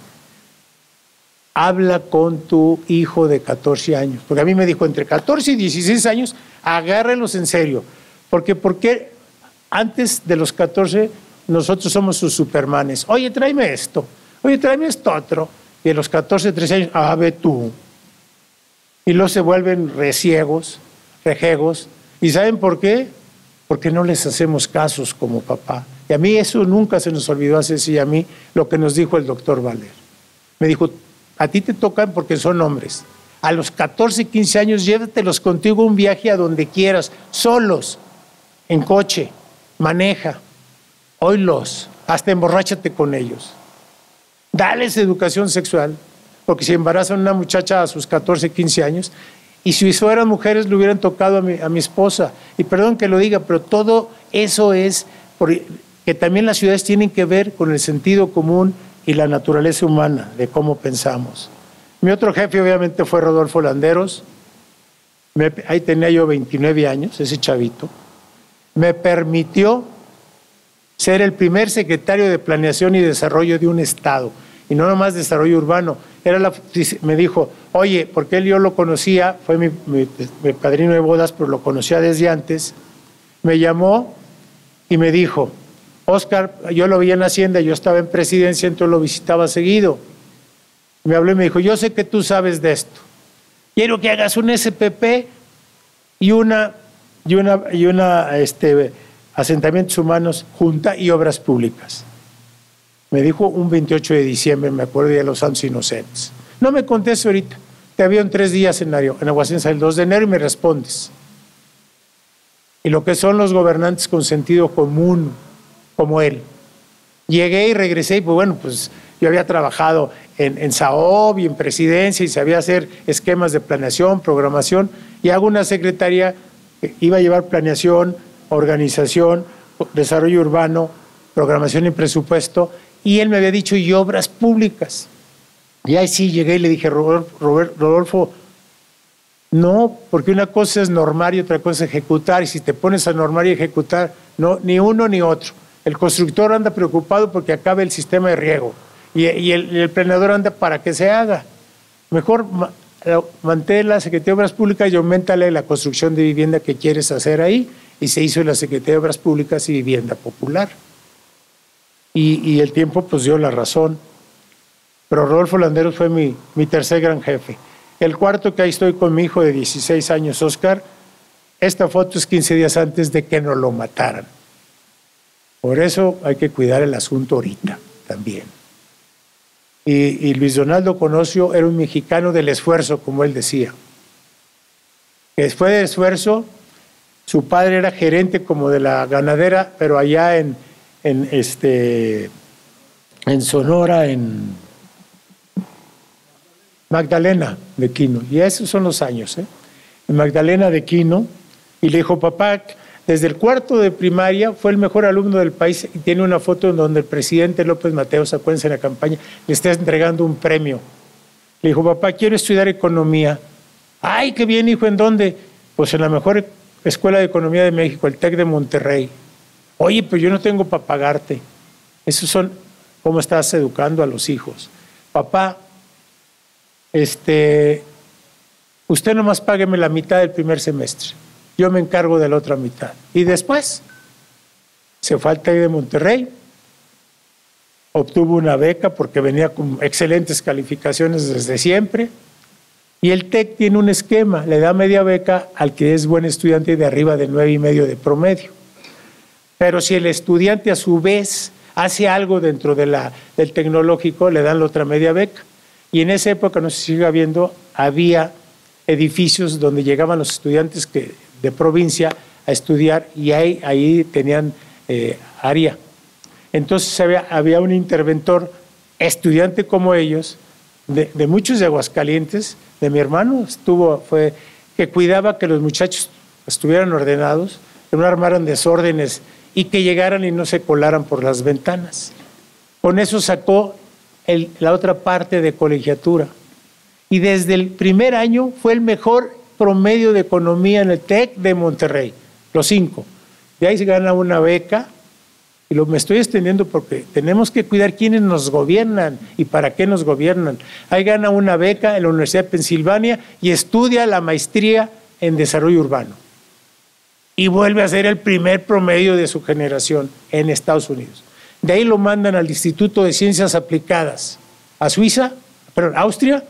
habla con tu hijo de catorce años, porque a mí me dijo entre catorce y dieciséis años, agárrenlos en serio, porque porque antes de los catorce nosotros somos sus supermanes. Oye, tráeme esto, oye, tráeme esto otro, y a los catorce, trece años, ah, ve tú. Y luego se vuelven reciegos, rejegos, ¿y saben por qué? Porque no les hacemos casos como papá. Y a mí eso nunca se nos olvidó a Ceci y a mí lo que nos dijo el doctor Valer. Me dijo, a ti te tocan porque son hombres. A los catorce, quince años, llévatelos contigo a un viaje a donde quieras, solos, en coche, maneja, óilos, hasta emborráchate con ellos. Dales educación sexual, porque si embarazan a una muchacha a sus catorce, quince años, y si fueran mujeres le hubieran tocado a mi, a mi esposa. Y perdón que lo diga, pero todo eso es por, que también las ciudades tienen que ver con el sentido común y la naturaleza humana de cómo pensamos. Mi otro jefe obviamente fue Rodolfo Landeros. Me, ahí tenía yo veintinueve años, ese chavito. Me permitió ser el primer secretario de Planeación y Desarrollo de un estado. Y no nomás desarrollo urbano. Era la, me dijo, oye, porque él yo lo conocía, fue mi, mi, mi padrino de bodas, pero lo conocía desde antes. Me llamó y me dijo, Óscar, yo lo vi en Hacienda, yo estaba en Presidencia, entonces lo visitaba seguido. Me habló y me dijo, yo sé que tú sabes de esto. Quiero que hagas un S P P y una, y una, y una este, asentamientos humanos junta y obras públicas. Me dijo un veintiocho de diciembre, me acuerdo, de los Santos Inocentes. No me contestes ahorita, te veo en tres días en, en Aguascalientes el dos de enero y me respondes. Y lo que son los gobernantes con sentido común, como él. Llegué y regresé y pues bueno, pues yo había trabajado en, en SAOB y en Presidencia y sabía hacer esquemas de planeación, programación, y hago una secretaría que iba a llevar planeación, organización, desarrollo urbano, programación y presupuesto, y él me había dicho, y obras públicas. Y ahí sí llegué y le dije, Rodolfo, Rodolfo, no, porque una cosa es normar y otra cosa es ejecutar, y si te pones a normar y ejecutar, no, ni uno ni otro. El constructor anda preocupado porque acabe el sistema de riego, y, y el, el planeador anda para que se haga. Mejor ma, mantén la Secretaría de Obras Públicas y aumentale la construcción de vivienda que quieres hacer ahí, y se hizo la Secretaría de Obras Públicas y Vivienda Popular. Y, y el tiempo pues dio la razón. Pero Rodolfo Landeros fue mi, mi tercer gran jefe. El cuarto, que ahí estoy con mi hijo de dieciséis años, Óscar. Esta foto es quince días antes de que nos lo mataran. Por eso hay que cuidar el asunto ahorita también. Y, y Luis Donaldo Conocio era un mexicano del esfuerzo, como él decía. Que después del esfuerzo, su padre era gerente como de la ganadera, pero allá en, en, este, en Sonora, en Magdalena de Quino. Y esos son los años, ¿eh? En Magdalena de Quino. Y le dijo, papá, desde el cuarto de primaria fue el mejor alumno del país, y tiene una foto en donde el presidente López Mateos, acuérdense en la campaña, le está entregando un premio. Le dijo, papá, quiero estudiar economía. Ay, qué bien, hijo, ¿en dónde? Pues en la mejor escuela de economía de México, el TEC de Monterrey. Oye, pues yo no tengo para pagarte. Esos son cómo estás educando a los hijos. Papá, este, usted nomás págueme la mitad del primer semestre. Yo me encargo de la otra mitad. Y después se fue al TEC de Monterrey, obtuvo una beca porque venía con excelentes calificaciones desde siempre, y el TEC tiene un esquema, le da media beca al que es buen estudiante de arriba de nueve y medio de promedio. Pero si el estudiante a su vez hace algo dentro de la, del tecnológico, le dan la otra media beca. Y en esa época, no sé si sigue habiendo, había edificios donde llegaban los estudiantes que, de provincia a estudiar, y ahí, ahí tenían eh, área. Entonces había, había un interventor, estudiante como ellos, de, de muchos de Aguascalientes, de mi hermano, estuvo, fue, que cuidaba que los muchachos estuvieran ordenados, que no armaran desórdenes y que llegaran y no se colaran por las ventanas. Con eso sacó el, la otra parte de colegiatura. Y desde el primer año fue el mejor promedio de economía en el TEC de Monterrey, los cinco. De ahí se gana una beca, y lo, me estoy extendiendo porque tenemos que cuidar quiénes nos gobiernan y para qué nos gobiernan. Ahí gana una beca en la Universidad de Pensilvania y estudia la maestría en desarrollo urbano. Y vuelve a ser el primer promedio de su generación en Estados Unidos. De ahí lo mandan al Instituto de Ciencias Aplicadas, a Suiza, perdón, Austria,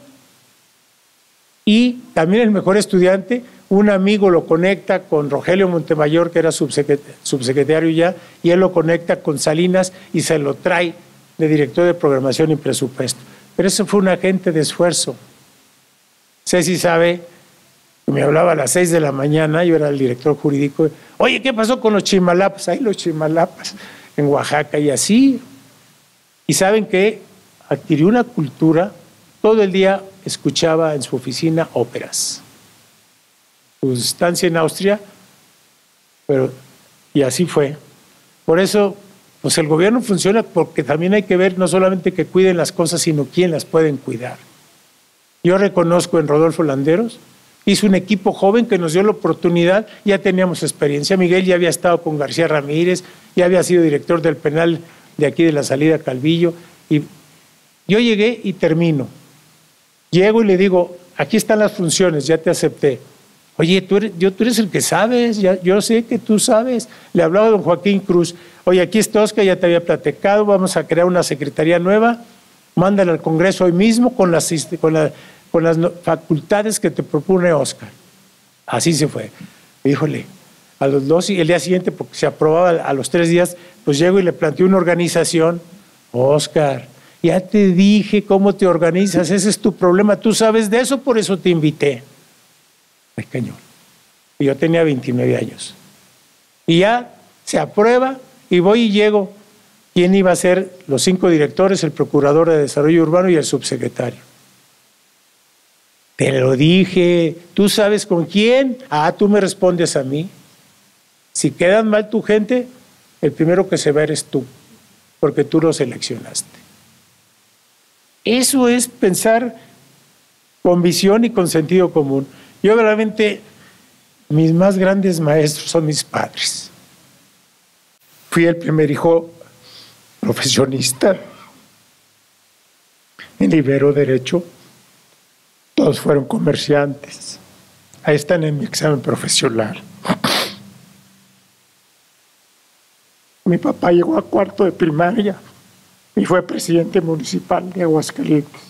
y también el mejor estudiante, un amigo lo conecta con Rogelio Montemayor, que era subsecretario, subsecretario ya, y él lo conecta con Salinas y se lo trae de director de programación y presupuesto. Pero eso fue un agente de esfuerzo. Ceci sabe, me hablaba a las seis de la mañana, yo era el director jurídico, oye, ¿qué pasó con los Chimalapas? Ahí los Chimalapas, en Oaxaca, y así. Y saben que adquirió una cultura, todo el día escuchaba en su oficina óperas. Su estancia en Austria, pero, y así fue. Por eso, pues el gobierno funciona porque también hay que ver no solamente que cuiden las cosas, sino quién las pueden cuidar. Yo reconozco en Rodolfo Landeros, hizo un equipo joven que nos dio la oportunidad, ya teníamos experiencia. Miguel ya había estado con García Ramírez, ya había sido director del penal de aquí de la salida Calvillo, y yo llegué y termino. Llego y le digo, aquí están las funciones, ya te acepté. Oye, tú eres, yo, tú eres el que sabes, ya, yo sé que tú sabes. Le hablaba a don Joaquín Cruz, oye, aquí está Oscar, ya te había platicado, vamos a crear una secretaría nueva, mándala al Congreso hoy mismo con las, con la, con las facultades que te propone Oscar. Así se fue. Híjole, a los dos, y el día siguiente, porque se aprobaba a los tres días, pues llego y le planteé una organización. Oscar, ya te dije cómo te organizas, ese es tu problema, tú sabes de eso, por eso te invité. Ay, cañón. Y yo tenía veintinueve años. Y ya se aprueba y voy y llego. ¿Quién iba a ser los cinco directores, el procurador de desarrollo urbano y el subsecretario? Te lo dije, ¿tú sabes con quién? Ah, tú me respondes a mí. Si quedan mal tu gente, el primero que se va eres tú, porque tú lo seleccionaste. Eso es pensar con visión y con sentido común. Yo realmente, mis más grandes maestros son mis padres. Fui el primer hijo profesionista en Ibero Derecho. Todos fueron comerciantes. Ahí están en mi examen profesional. Mi papá llegó a cuarto de primaria y fue presidente municipal de Aguascalientes.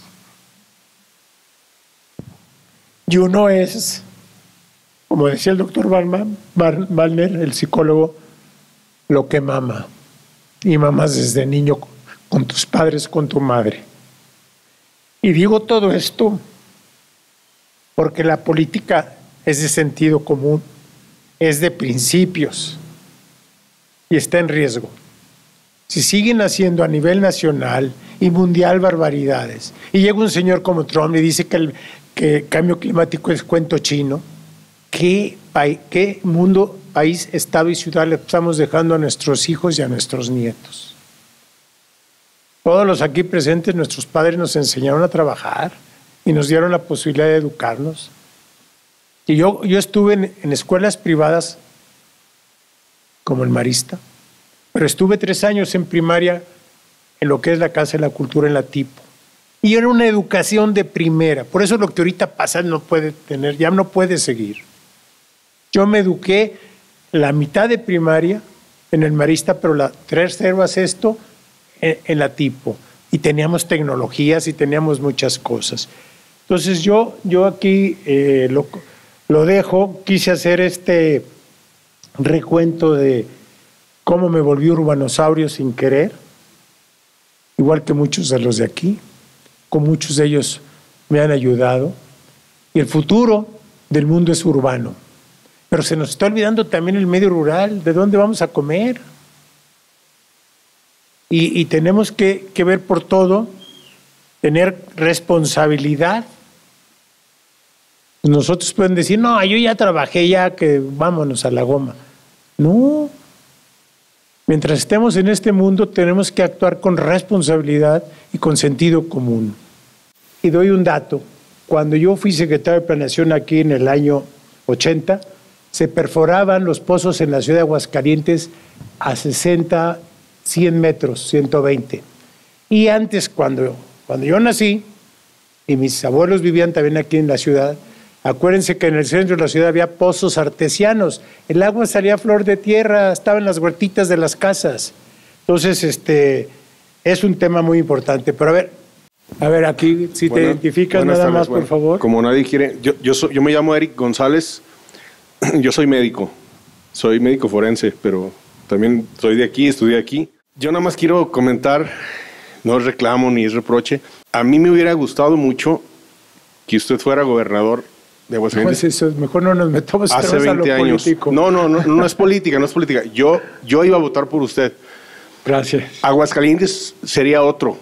Y uno es, como decía el doctor Wallner, el psicólogo, lo que mama. Y mamas desde niño con tus padres, con tu madre. Y digo todo esto porque la política es de sentido común, es de principios y está en riesgo. Si siguen haciendo a nivel nacional y mundial barbaridades, y llega un señor como Trump y dice que el que el cambio climático es cuento chino, ¿qué, qué mundo, país, estado y ciudad le estamos dejando a nuestros hijos y a nuestros nietos? Todos los aquí presentes, nuestros padres nos enseñaron a trabajar y nos dieron la posibilidad de educarnos. Y yo, yo estuve en, en escuelas privadas como el Marista, pero estuve tres años en primaria en lo que es la Casa de la Cultura en la Tipo. Y era una educación de primera. Por eso lo que ahorita pasa no puede tener, ya no puede seguir. Yo me eduqué la mitad de primaria en el Marista, pero la tercera a sexto en, en la Tipo. Y teníamos tecnologías y teníamos muchas cosas. Entonces yo, yo aquí eh, lo, lo dejo. Quise hacer este recuento de cómo me volví urbanosaurio sin querer, igual que muchos de los de aquí. Con muchos de ellos me han ayudado. Y el futuro del mundo es urbano. Pero se nos está olvidando también el medio rural, de dónde vamos a comer. Y, y tenemos que, que ver por todo, tener responsabilidad. Nosotros pueden decir, no, yo ya trabajé, ya que vámonos a la goma. No, Mientras estemos en este mundo, tenemos que actuar con responsabilidad y con sentido común. Y doy un dato. Cuando yo fui secretario de Planeación aquí en el año ochenta, se perforaban los pozos en la ciudad de Aguascalientes a sesenta, cien metros, ciento veinte. Y antes, cuando, cuando yo nací, y mis abuelos vivían también aquí en la ciudad, acuérdense que en el centro de la ciudad había pozos artesianos. El agua salía a flor de tierra, estaba en las huertitas de las casas. Entonces, este, es un tema muy importante. Pero a ver, a ver aquí, si Buena, te identificas nada tardes, más, bueno, por favor. Como nadie quiere, yo, yo, soy, yo me llamo Eric González, yo soy médico, soy médico forense, pero también soy de aquí, estudié aquí. Yo nada más quiero comentar, no es reclamo ni es reproche, a mí me hubiera gustado mucho que usted fuera gobernador de Aguascalientes. Pues eso, mejor no nos metamos hace veinte años. Político. No, no, no, no es política, no es política. Yo, yo iba a votar por usted. Gracias. Aguascalientes sería otro.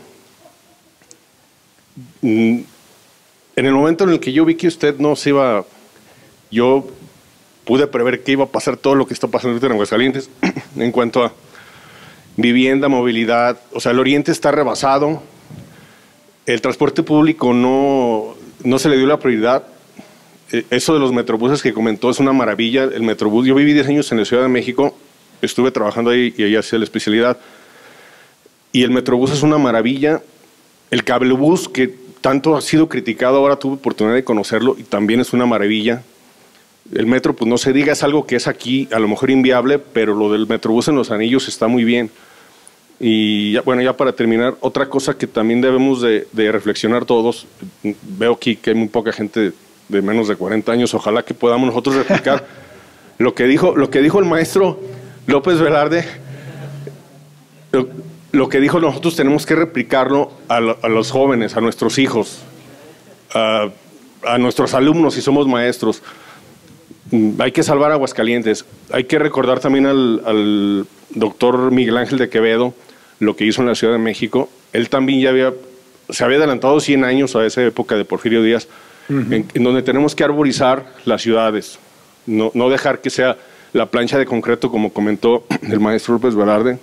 En el momento en el que yo vi que usted no se iba, yo pude prever que iba a pasar todo lo que está pasando ahorita en Aguascalientes en cuanto a vivienda, movilidad. O sea, el oriente está rebasado, el transporte público no, no se le dio la prioridad. Eso de los metrobuses que comentó es una maravilla. El metrobús, yo viví diez años en la Ciudad de México, estuve trabajando ahí y ahí hacía la especialidad. Y el metrobús es una maravilla. El cablebús, que tanto ha sido criticado, ahora tuve oportunidad de conocerlo y también es una maravilla. El metro, pues no se diga, es algo que es aquí a lo mejor inviable, pero lo del metrobús en Los Anillos está muy bien. Y ya, bueno, ya para terminar, otra cosa que también debemos de, de reflexionar todos, veo aquí que hay muy poca gente de menos de cuarenta años, ojalá que podamos nosotros replicar lo que dijo, lo que dijo el maestro López Velarde. Lo, Lo que dijo, nosotros tenemos que replicarlo a, lo, a los jóvenes, a nuestros hijos, a, a nuestros alumnos si somos maestros. Hay que salvar a Aguascalientes. Hay que recordar también al, al doctor Miguel Ángel de Quevedo, lo que hizo en la Ciudad de México. Él también ya había, se había adelantado cien años a esa época de Porfirio Díaz, uh-huh. en, en donde tenemos que arborizar las ciudades, no, no dejar que sea la plancha de concreto, como comentó el maestro López Velarde.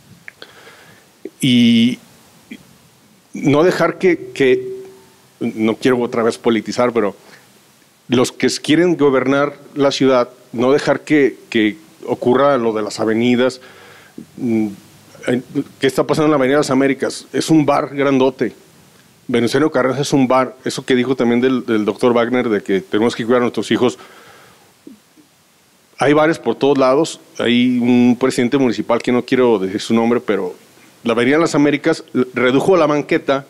Y no dejar que, que, no quiero otra vez politizar, pero los que quieren gobernar la ciudad, no dejar que, que ocurra lo de las avenidas. ¿Qué está pasando en la Avenida de las Américas? Es un bar grandote. Venustiano Carranza es un bar. Eso que dijo también del, del doctor Wagner, de que tenemos que cuidar a nuestros hijos. Hay bares por todos lados. Hay un presidente municipal, que no quiero decir su nombre, pero la Avenida de las Américas redujo la banqueta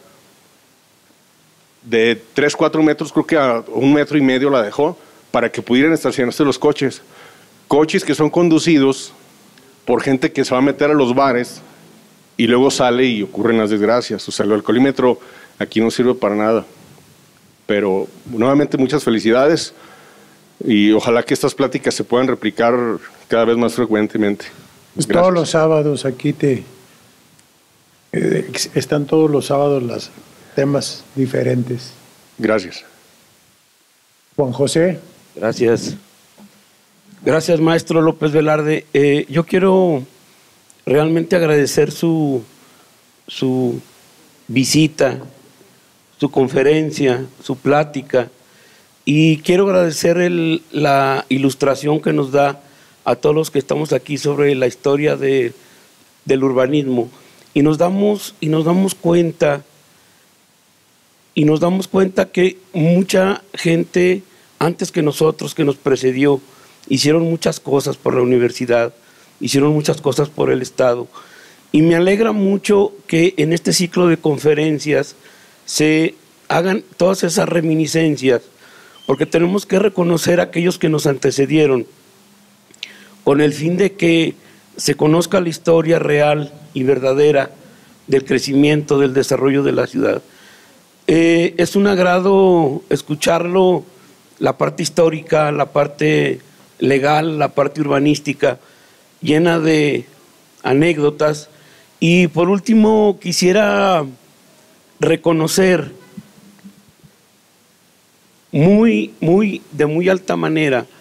de tres, cuatro metros, creo que a un metro y medio la dejó, para que pudieran estacionarse los coches. Coches que son conducidos por gente que se va a meter a los bares y luego sale y ocurren las desgracias. O sea, el alcoholímetro aquí no sirve para nada. Pero nuevamente muchas felicidades y ojalá que estas pláticas se puedan replicar cada vez más frecuentemente. Pues todos los sábados aquí te eh, están todos los sábados los temas diferentes. Gracias. Juan José. Gracias. Gracias, maestro López Velarde. Eh, yo quiero realmente agradecer su, su visita, su conferencia, su plática, y quiero agradecer el, la ilustración que nos da a todos los que estamos aquí sobre la historia de, del urbanismo. Y nos damos, y nos damos cuenta, y nos damos cuenta que mucha gente antes que nosotros, que nos precedió, hicieron muchas cosas por la universidad, hicieron muchas cosas por el Estado. Y me alegra mucho que en este ciclo de conferencias se hagan todas esas reminiscencias, porque tenemos que reconocer a aquellos que nos antecedieron, con el fin de que se conozca la historia real y verdadera del crecimiento, del desarrollo de la ciudad. Eh, es un agrado escucharlo, la parte histórica, la parte legal, la parte urbanística, llena de anécdotas. Y por último quisiera reconocer muy, muy, de muy alta manera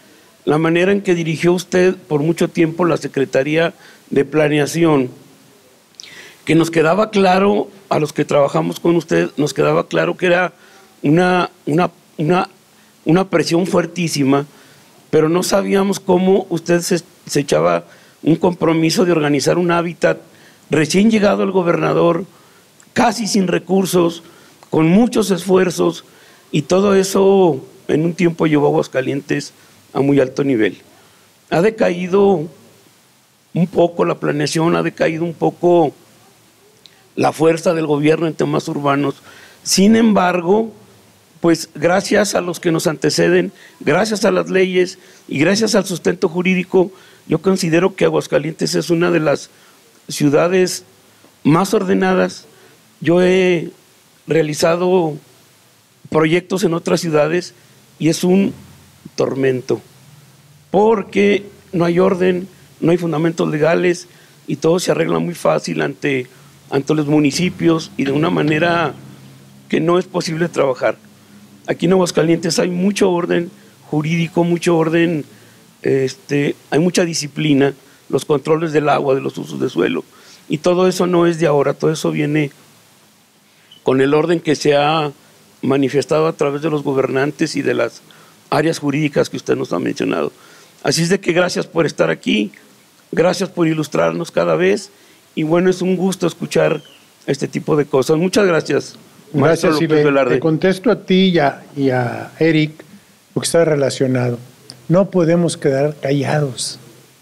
la manera en que dirigió usted por mucho tiempo la Secretaría de Planeación, que nos quedaba claro, a los que trabajamos con usted, nos quedaba claro que era una, una, una, una presión fuertísima, pero no sabíamos cómo usted se, se echaba un compromiso de organizar un hábitat recién llegado el gobernador, casi sin recursos, con muchos esfuerzos, y todo eso en un tiempo llevó a Aguascalientes a muy alto nivel. Ha decaído un poco la planeación, ha decaído un poco la fuerza del gobierno en temas urbanos. Sin embargo, pues gracias a los que nos anteceden, gracias a las leyes y gracias al sustento jurídico, yo considero que Aguascalientes es una de las ciudades más ordenadas. Yo he realizado proyectos en otras ciudades y es un tormento, porque no hay orden, no hay fundamentos legales y todo se arregla muy fácil ante, ante los municipios y de una manera que no es posible trabajar. Aquí en Aguascalientes hay mucho orden jurídico, mucho orden, este, hay mucha disciplina, los controles del agua, de los usos de suelo, y todo eso no es de ahora, todo eso viene con el orden que se ha manifestado a través de los gobernantes y de las áreas jurídicas que usted nos ha mencionado. Así es de que gracias por estar aquí, gracias por ilustrarnos cada vez, y bueno, es un gusto escuchar este tipo de cosas. Muchas gracias. Gracias, y le, le contesto a ti y a, y a Eric, porque está relacionado. No podemos quedar callados,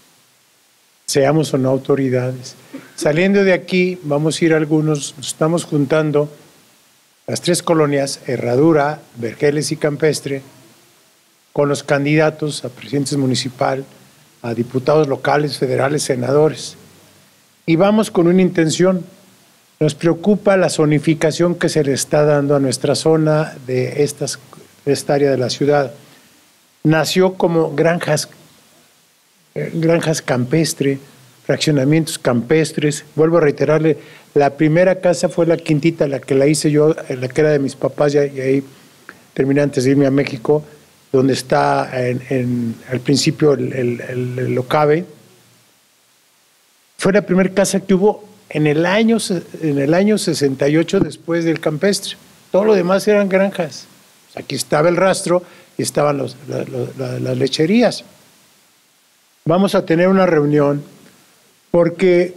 seamos o no autoridades. Saliendo de aquí, vamos a ir algunos, nos estamos juntando, las tres colonias, Herradura, Vergeles y Campestre, con los candidatos a presidentes municipal, a diputados locales, federales, senadores. Y vamos con una intención. Nos preocupa la zonificación que se le está dando a nuestra zona de, estas, de esta área de la ciudad. Nació como granjas, granjas campestre, fraccionamientos campestres. Vuelvo a reiterarle, la primera casa fue la Quintita, la que la hice yo, la que era de mis papás, y ahí terminé antes de irme a México, donde está en, en, al principio el, el, el, el Locabe. Fue la primera casa que hubo en el año, en el año sesenta y ocho después del campestre. Todo lo demás eran granjas. Aquí estaba el rastro y estaban los, la, la, las lecherías. Vamos a tener una reunión porque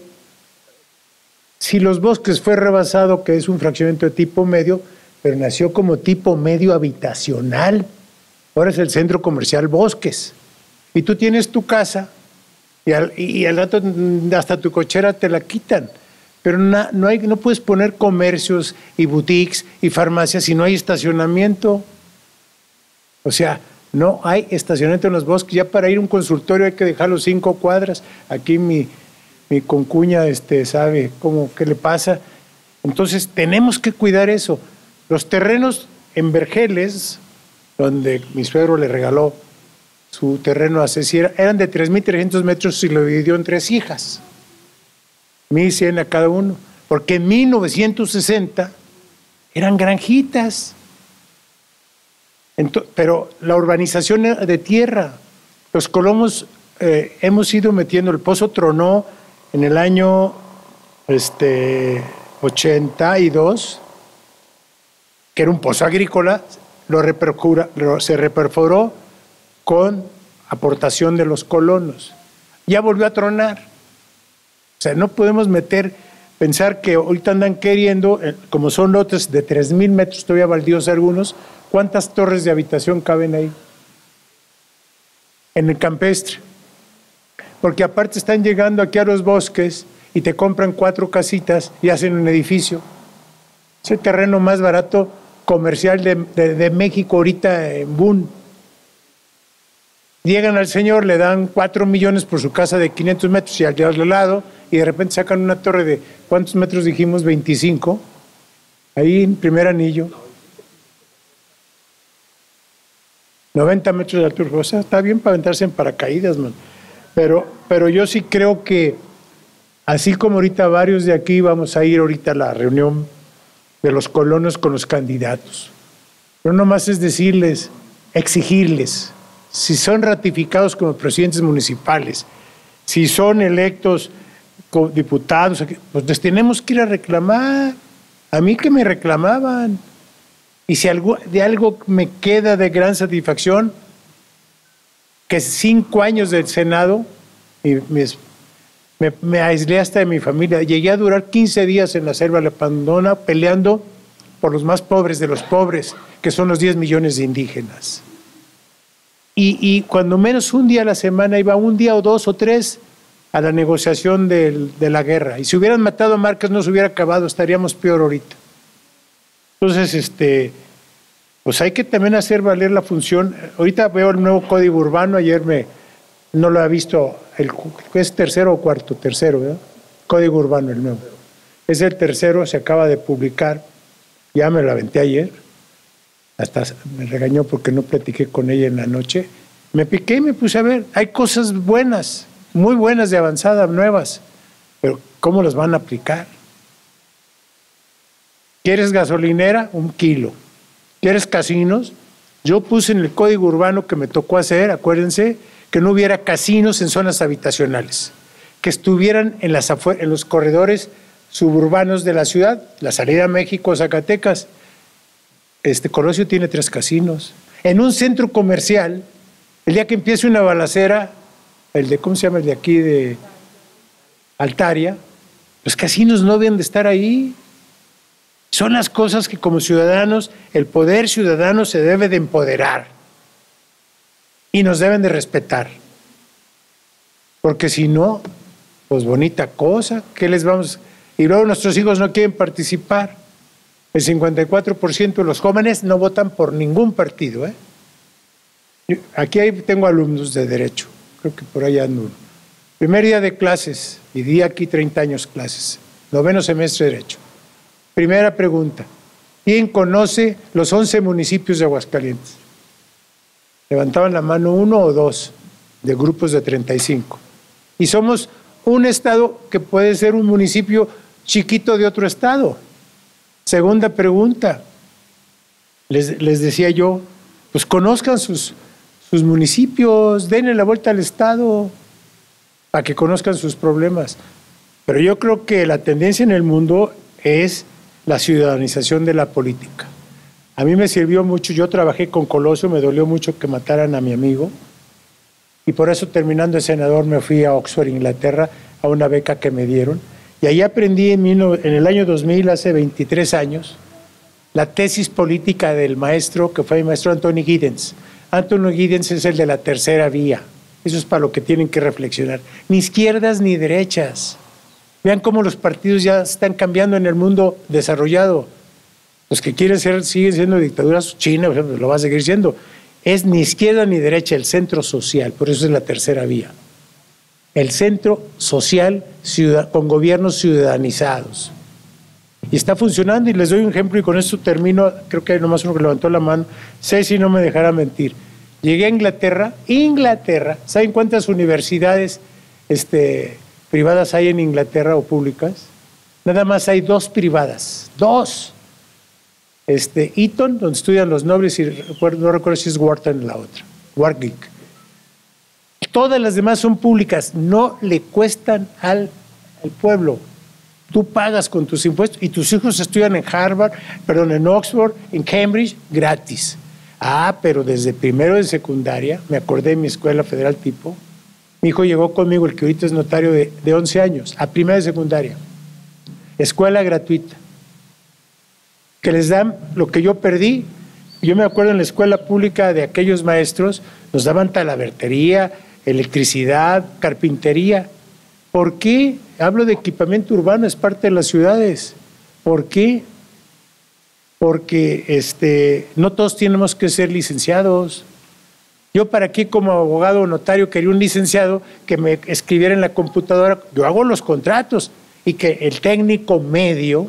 si Los Bosques fue rebasado, que es un fraccionamiento de tipo medio, pero nació como tipo medio habitacional. Ahora es el centro comercial Bosques. Y tú tienes tu casa y al, y al rato hasta tu cochera te la quitan. Pero no, no, hay, no puedes poner comercios y boutiques y farmacias si no hay estacionamiento. O sea, no hay estacionamiento en Los Bosques. Ya para ir a un consultorio hay que dejar los cinco cuadras. Aquí mi, mi concuña este, sabe cómo, qué le pasa. Entonces tenemos que cuidar eso. Los terrenos en Vergeles, donde mi suegro le regaló su terreno a Cecilia, eran de tres mil trescientos metros y lo dividió en tres hijas. mil cien a cada uno. Porque en mil novecientos sesenta eran granjitas. Entonces, pero la urbanización era de tierra. Los colonos eh, hemos ido metiendo, el Pozo tronó en el año este, ochenta y dos, que era un pozo agrícola, lo repercura, lo, se reperforó con aportación de los colonos. Ya volvió a tronar. O sea, no podemos meter, pensar que ahorita andan queriendo, como son lotes de tres mil metros, todavía baldíos algunos, ¿cuántas torres de habitación caben ahí? En el campestre. Porque aparte están llegando aquí a Los Bosques y te compran cuatro casitas y hacen un edificio. Es el terreno más barato comercial de, de, de México ahorita en Boone. Llegan al señor, le dan cuatro millones por su casa de quinientos metros y al de al lado, y de repente sacan una torre de, ¿cuántos metros dijimos? veinticinco, ahí en primer anillo. noventa metros de altura. O sea, está bien para aventarse en paracaídas, man. Pero, pero yo sí creo que, así como ahorita varios de aquí vamos a ir ahorita a la reunión de los colonos con los candidatos. Pero no más es decirles, exigirles, si son ratificados como presidentes municipales, si son electos como diputados, pues les tenemos que ir a reclamar. A mí que me reclamaban. Y si algo, de algo me queda de gran satisfacción, que cinco años del Senado, y me, me, me aislé hasta de mi familia. Llegué a durar quince días en la selva de la Pandona peleando por los más pobres de los pobres, que son los diez millones de indígenas. Y, y cuando menos un día a la semana iba un día o dos o tres a la negociación del, de la guerra. Y si hubieran matado a Márquez no se hubiera acabado, estaríamos peor ahorita. Entonces, este, pues hay que también hacer valer la función. Ahorita veo el nuevo Código Urbano, ayer me, no lo he visto, el, es tercero o cuarto, tercero, ¿verdad? Código Urbano, el nuevo. Es el tercero, se acaba de publicar, ya me lo aventé ayer, hasta me regañó porque no platiqué con ella en la noche. Me piqué y me puse a ver, hay cosas buenas, muy buenas de avanzada, nuevas, pero ¿cómo las van a aplicar? ¿Quieres gasolinera? Un kilo. ¿Quieres casinos? Yo puse en el Código Urbano que me tocó hacer, acuérdense, que no hubiera casinos en zonas habitacionales, que estuvieran en, las en los corredores suburbanos de la ciudad, la salida a México, Zacatecas. Este Colosio tiene tres casinos. En un centro comercial, el día que empiece una balacera, el de, ¿cómo se llama? El de aquí de Altaria, los casinos no deben de estar ahí. Son las cosas que como ciudadanos, el poder ciudadano se debe de empoderar y nos deben de respetar. Porque si no, pues bonita cosa, ¿qué les vamos? Y luego nuestros hijos no quieren participar. El cincuenta y cuatro por ciento de los jóvenes no votan por ningún partido, ¿eh? Aquí tengo alumnos de Derecho, creo que por ahí ando. Primer día de clases, y di aquí treinta años clases, noveno semestre de Derecho. Primera pregunta, ¿quién conoce los once municipios de Aguascalientes? Levantaban la mano uno o dos de grupos de treinta y cinco. Y somos un estado que puede ser un municipio chiquito de otro estado. Segunda pregunta, les, les decía yo, pues conozcan sus, sus municipios, denle la vuelta al estado para que conozcan sus problemas. Pero yo creo que la tendencia en el mundo es la ciudadanización de la política. A mí me sirvió mucho, yo trabajé con Colosio, me dolió mucho que mataran a mi amigo, y por eso terminando de senador me fui a Oxford, Inglaterra, a una beca que me dieron, y ahí aprendí en, mil, en el año dos mil, hace veintitrés años, la tesis política del maestro, que fue mi maestro Anthony Giddens. Anthony Giddens es el de la tercera vía, eso es para lo que tienen que reflexionar, ni izquierdas ni derechas. Vean cómo los partidos ya están cambiando en el mundo desarrollado. Los que quieren ser, siguen siendo dictaduras, China, por ejemplo, lo va a seguir siendo. Es ni izquierda ni derecha, el centro social, por eso es la tercera vía. El centro social ciudad, con gobiernos ciudadanizados. Y está funcionando, y les doy un ejemplo, y con esto termino, creo que hay nomás uno que levantó la mano, sé si no me dejará mentir. Llegué a Inglaterra, Inglaterra, ¿saben cuántas universidades este, privadas hay en Inglaterra o públicas? Nada más hay dos privadas, dos. Este, Eton, donde estudian los nobles, y no recuerdo si es Wharton la otra, Warwick. Todas las demás son públicas, no le cuestan al, al pueblo. Tú pagas con tus impuestos y tus hijos estudian en Harvard, perdón, en Oxford, en Cambridge, gratis. Ah, pero desde primero de secundaria, me acordé de mi escuela federal tipo, mi hijo llegó conmigo, el que ahorita es notario de, de once años, a primera de secundaria. Escuela gratuita. Que les dan lo que yo perdí. Yo me acuerdo en la escuela pública de aquellos maestros, nos daban talabartería, electricidad, carpintería. ¿Por qué? Hablo de equipamiento urbano, es parte de las ciudades. ¿Por qué? Porque este, no todos tenemos que ser licenciados. Yo para qué como abogado o notario quería un licenciado que me escribiera en la computadora. Yo hago los contratos y que el técnico medio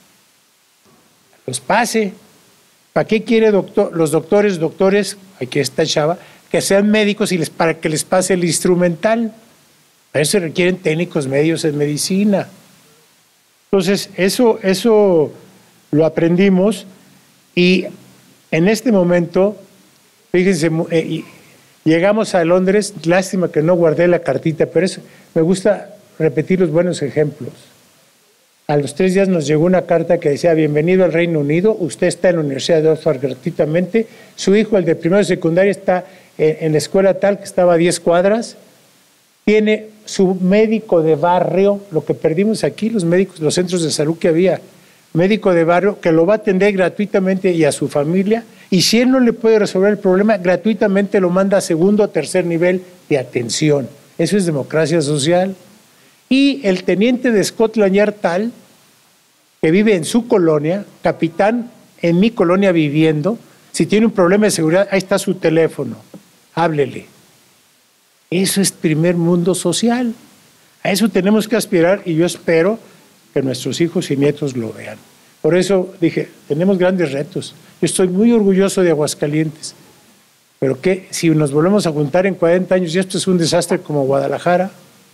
los pase. ¿Para qué quiere doctor, los doctores, doctores, aquí está chava, que sean médicos y les, para que les pase el instrumental? Para eso se requieren técnicos medios en medicina. Entonces, eso, eso lo aprendimos, y en este momento, fíjense, Llegamos a Londres, lástima que no guardé la cartita, pero eso, me gusta repetir los buenos ejemplos. A los tres días nos llegó una carta que decía: bienvenido al Reino Unido, usted está en la Universidad de Oxford gratuitamente, su hijo, el de primero de secundaria, está en, en la escuela tal que estaba a diez cuadras, tiene su médico de barrio, lo que perdimos aquí, los médicos, los centros de salud que había, médico de barrio que lo va a atender gratuitamente y a su familia, y si él no le puede resolver el problema, gratuitamente lo manda a segundo o tercer nivel de atención. Eso es democracia social. Y el teniente de Scotland Yard tal, que vive en su colonia, capitán en mi colonia viviendo, si tiene un problema de seguridad, ahí está su teléfono, háblele. Eso es primer mundo social. A eso tenemos que aspirar y yo espero que nuestros hijos y nietos lo vean. Por eso dije, tenemos grandes retos. Yo estoy muy orgulloso de Aguascalientes, pero que si nos volvemos a juntar en cuarenta años y esto es un desastre como Guadalajara,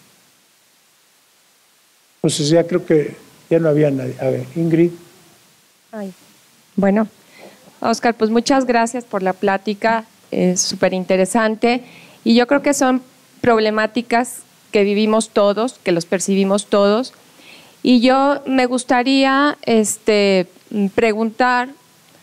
pues ya creo que ya no había nadie. A ver, Ingrid. Ay, bueno, Óscar, pues muchas gracias por la plática, es súper interesante y yo creo que son problemáticas que vivimos todos, que los percibimos todos. Y yo me gustaría este, preguntar,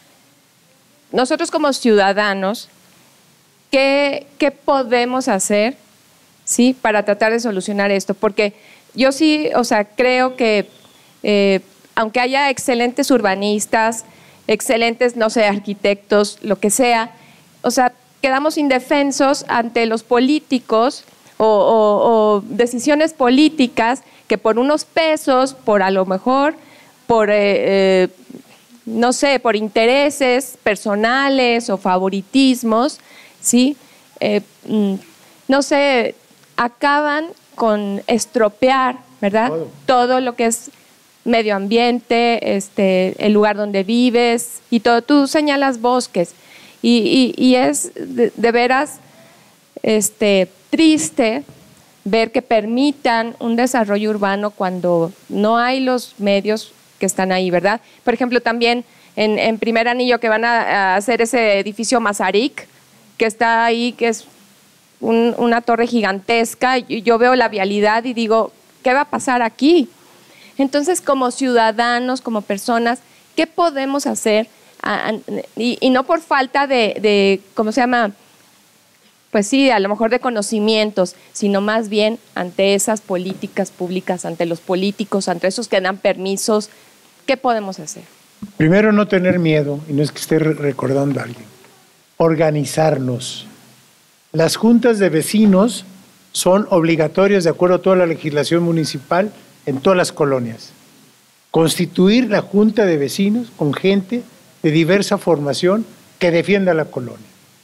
nosotros como ciudadanos, ¿qué, qué podemos hacer, ¿sí?, para tratar de solucionar esto? Porque yo sí, o sea, creo que eh, aunque haya excelentes urbanistas, excelentes, no sé, arquitectos, lo que sea, o sea, quedamos indefensos ante los políticos o, o, o decisiones políticas que por unos pesos, por a lo mejor, por, eh, eh, no sé, por intereses personales o favoritismos, ¿sí? Eh, no sé, acaban con estropear, ¿verdad? Todo, todo lo que es medio ambiente, este, el lugar donde vives y todo. Tú señalas bosques y, y, y es de, de veras este, triste ver que permitan un desarrollo urbano cuando no hay los medios que están ahí, ¿verdad? Por ejemplo, también en, en Primer Anillo que van a, a hacer ese edificio Mazarik, que está ahí, que es un, una torre gigantesca, y yo veo la vialidad y digo, ¿qué va a pasar aquí? Entonces, como ciudadanos, como personas, ¿qué podemos hacer? A, a, y, y no por falta de, de, ¿cómo se llama?, pues sí, a lo mejor de conocimientos, sino más bien ante esas políticas públicas, ante los políticos, ante esos que dan permisos, ¿qué podemos hacer? Primero, no tener miedo, y no es que esté recordando a alguien, organizarnos. Las juntas de vecinos son obligatorias de acuerdo a toda la legislación municipal en todas las colonias. Constituir la junta de vecinos con gente de diversa formación que defienda la colonia.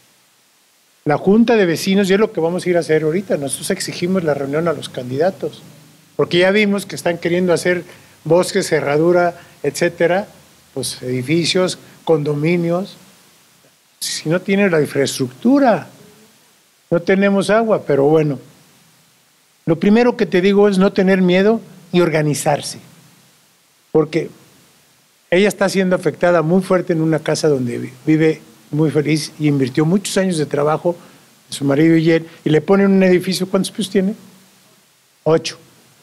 La junta de vecinos, y es lo que vamos a ir a hacer ahorita, nosotros exigimos la reunión a los candidatos, porque ya vimos que están queriendo hacer bosques, cerradura, etcétera, pues edificios, condominios, si no tienen la infraestructura, no tenemos agua, pero bueno. Lo primero que te digo es no tener miedo y organizarse, porque ella está siendo afectada muy fuerte en una casa donde vive muy feliz y invirtió muchos años de trabajo, su marido y él, y le ponen un edificio. ¿Cuántos pisos tiene? Ocho.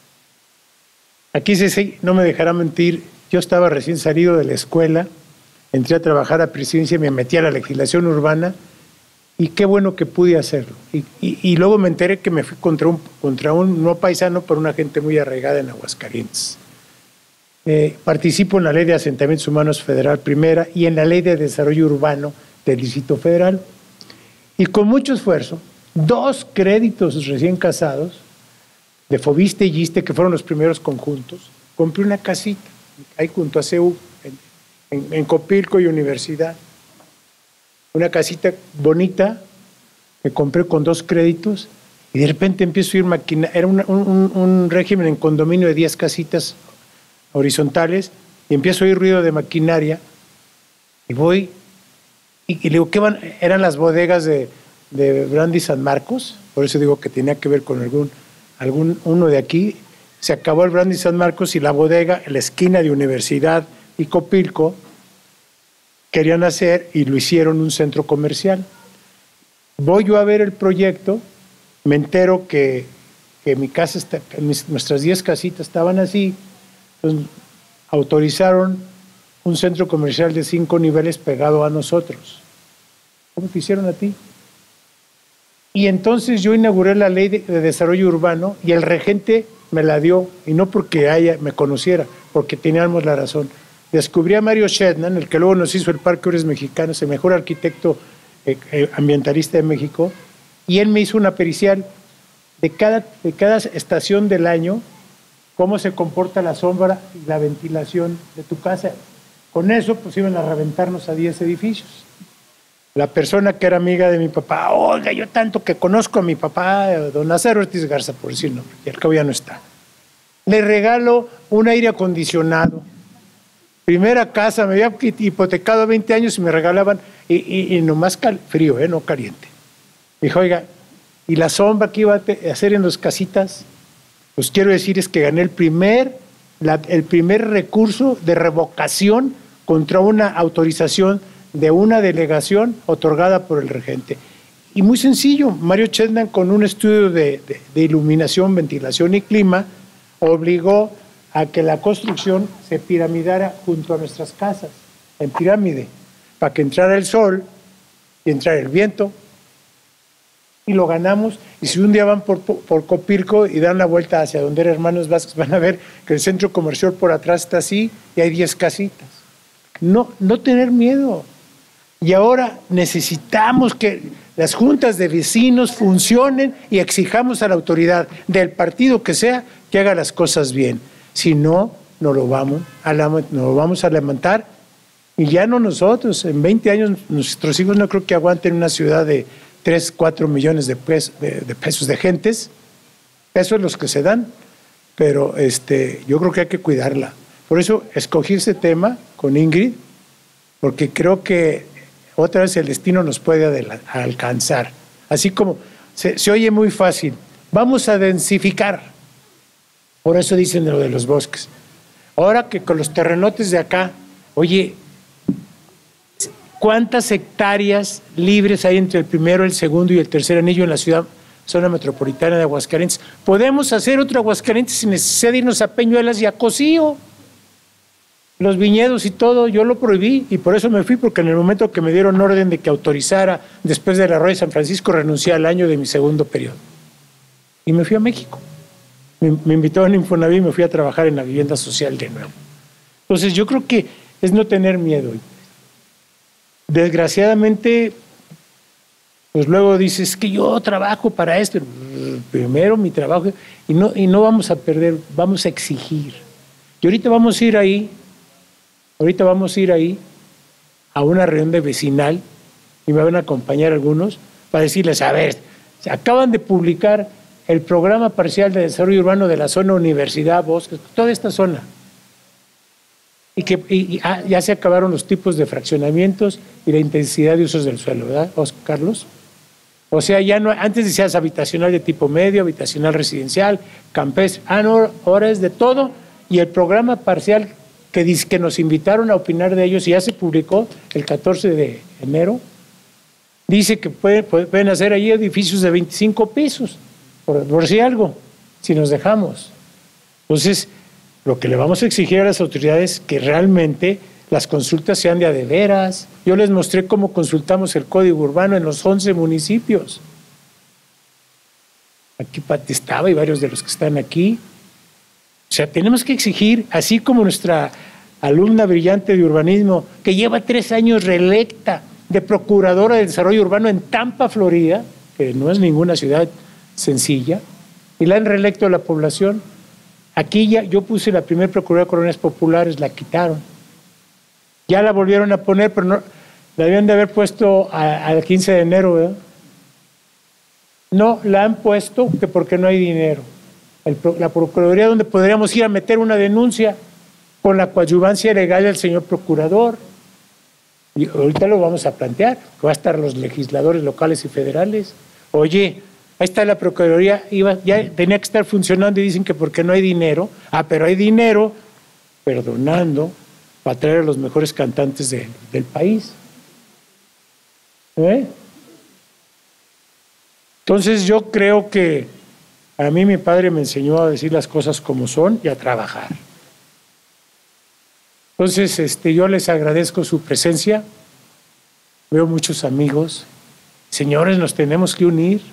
Aquí sí, no me dejará mentir, yo estaba recién salido de la escuela, entré a trabajar a presidencia, me metí a la legislación urbana y qué bueno que pude hacerlo. Y, y, y luego me enteré que me fui contra un, contra un no paisano, pero una gente muy arraigada en Aguascalientes. Eh, participo en la Ley de Asentamientos Humanos Federal Primera y en la Ley de Desarrollo Urbano del Distrito Federal. Y con mucho esfuerzo, dos créditos recién casados, de Fobiste y Iste, que fueron los primeros conjuntos, compré una casita, ahí junto a C U, en, en, en Copilco y Universidad. Una casita bonita, que compré con dos créditos, y de repente empiezo a ir maquinaria. Era una, un, un régimen en condominio de diez casitas horizontales, y empiezo a oír ruido de maquinaria, y voy, y, y le digo, ¿qué van? Eran las bodegas de, de Brandy San Marcos, por eso digo que tenía que ver con algún, algún uno de aquí. Se acabó el Brandy San Marcos y la bodega, en la esquina de Universidad y Copilco, querían hacer, y lo hicieron, un centro comercial. Voy yo a ver el proyecto, me entero que, que mi casa está, que mis, nuestras diez casitas estaban así, entonces autorizaron un centro comercial de cinco niveles pegado a nosotros. ¿Cómo te hicieron a ti? Y entonces yo inauguré la ley de, de desarrollo urbano y el regente me la dio, y no porque haya, me conociera, porque teníamos la razón. Descubrí a Mario Shetland, el que luego nos hizo el Parque Ores Mexicanos, el mejor arquitecto eh, eh, ambientalista de México, y él me hizo una pericial de cada, de cada estación del año, cómo se comporta la sombra y la ventilación de tu casa. Con eso, pues iban a reventarnos a diez edificios. La persona que era amiga de mi papá, oiga, yo tanto que conozco a mi papá, don Lázaro Ortiz Garza, por decir nombre, y al cabo ya no está. Le regalo un aire acondicionado. Primera casa, me había hipotecado veinte años y me regalaban, y, y, y nomás cal, frío, eh, no caliente. Dijo, oiga, ¿y la sombra que iba a hacer en las casitas? Pues quiero decir es que gané el primer, la, el primer recurso de revocación contra una autorización de una delegación otorgada por el regente. Y muy sencillo, Mario Shetland, con un estudio de, de, de iluminación, ventilación y clima, obligó a que la construcción se piramidara junto a nuestras casas, en pirámide, para que entrara el sol y entrara el viento. Y lo ganamos. Y si un día van por, por Copilco y dan la vuelta hacia donde era Hermanos Vázquez, van a ver que el centro comercial por atrás está así y hay diez casitas. No, no tener miedo. Y ahora necesitamos que las juntas de vecinos funcionen y exijamos a la autoridad del partido que sea que haga las cosas bien. Si no, nos lo vamos a, nos lo vamos a lamentar. Y ya no nosotros, en veinte años nuestros hijos no creo que aguanten una ciudad de tres, cuatro millones de, pes, de, de pesos de gentes. Esos los que se dan, pero este, yo creo que hay que cuidarla. Por eso escogí ese tema con Ingrid, porque creo que otra vez el destino nos puede alcanzar. Así como se, se oye muy fácil, vamos a densificar. Por eso dicen lo de los bosques. Ahora que con los terrenotes de acá, oye, ¿cuántas hectáreas libres hay entre el primero, el segundo y el tercer anillo en la ciudad, zona metropolitana de Aguascalientes? Podemos hacer otro Aguascalientes sin necesidad de irnos a Peñuelas y a Cocío. Los viñedos y todo, yo lo prohibí y por eso me fui, porque en el momento que me dieron orden de que autorizara, después de la Rueda de San Francisco, renuncié al año de mi segundo periodo. Y me fui a México. Me, me invitaron a Infonavit y me fui a trabajar en la vivienda social de nuevo. Entonces yo creo que es no tener miedo. Desgraciadamente, pues luego dices que yo trabajo para esto. Primero mi trabajo, y no, y no vamos a perder, vamos a exigir. Y ahorita vamos a ir ahí, ahorita vamos a ir ahí a una reunión de vecinal y me van a acompañar algunos para decirles, a ver, se acaban de publicar el programa parcial de desarrollo urbano de la zona Universidad, Bosques, toda esta zona. Y que y, y, ah, ya se acabaron los tipos de fraccionamientos y la intensidad de usos del suelo, ¿verdad, Oscar Carlos? O sea, ya no, antes decías habitacional de tipo medio, habitacional residencial, campestre, ah, no, ahora es de todo, y el programa parcial que, dice, que nos invitaron a opinar de ellos y ya se publicó el catorce de enero, dice que pueden, pueden hacer ahí edificios de veinticinco pisos, por, por si algo, si nos dejamos. Entonces, lo que le vamos a exigir a las autoridades es que realmente las consultas sean de a de veras. Yo les mostré cómo consultamos el código urbano en los once municipios. Aquí Pati estaba y varios de los que están aquí. O sea, tenemos que exigir, así como nuestra alumna brillante de urbanismo, que lleva tres años reelecta de procuradora de desarrollo urbano en Tampa, Florida, que no es ninguna ciudad sencilla, y la han reelecto a la población. Aquí ya yo puse la primera procuradora de colonias populares, la quitaron. Ya la volvieron a poner, pero no, la debían de haber puesto al quince de enero, ¿verdad? No, la han puesto que porque no hay dinero. El, la Procuraduría, donde podríamos ir a meter una denuncia con la coadyuvancia legal del señor procurador. Y ahorita lo vamos a plantear, que va a estar los legisladores locales y federales. Oye, ahí está la Procuraduría, iba, ya tenía que estar funcionando y dicen que porque no hay dinero. Ah, pero hay dinero, perdonando, para traer a los mejores cantantes de, del país. ¿Eh? Entonces yo creo que a mí mi padre me enseñó a decir las cosas como son y a trabajar. Entonces este, yo les agradezco su presencia, veo muchos amigos. Señores, nos tenemos que unir,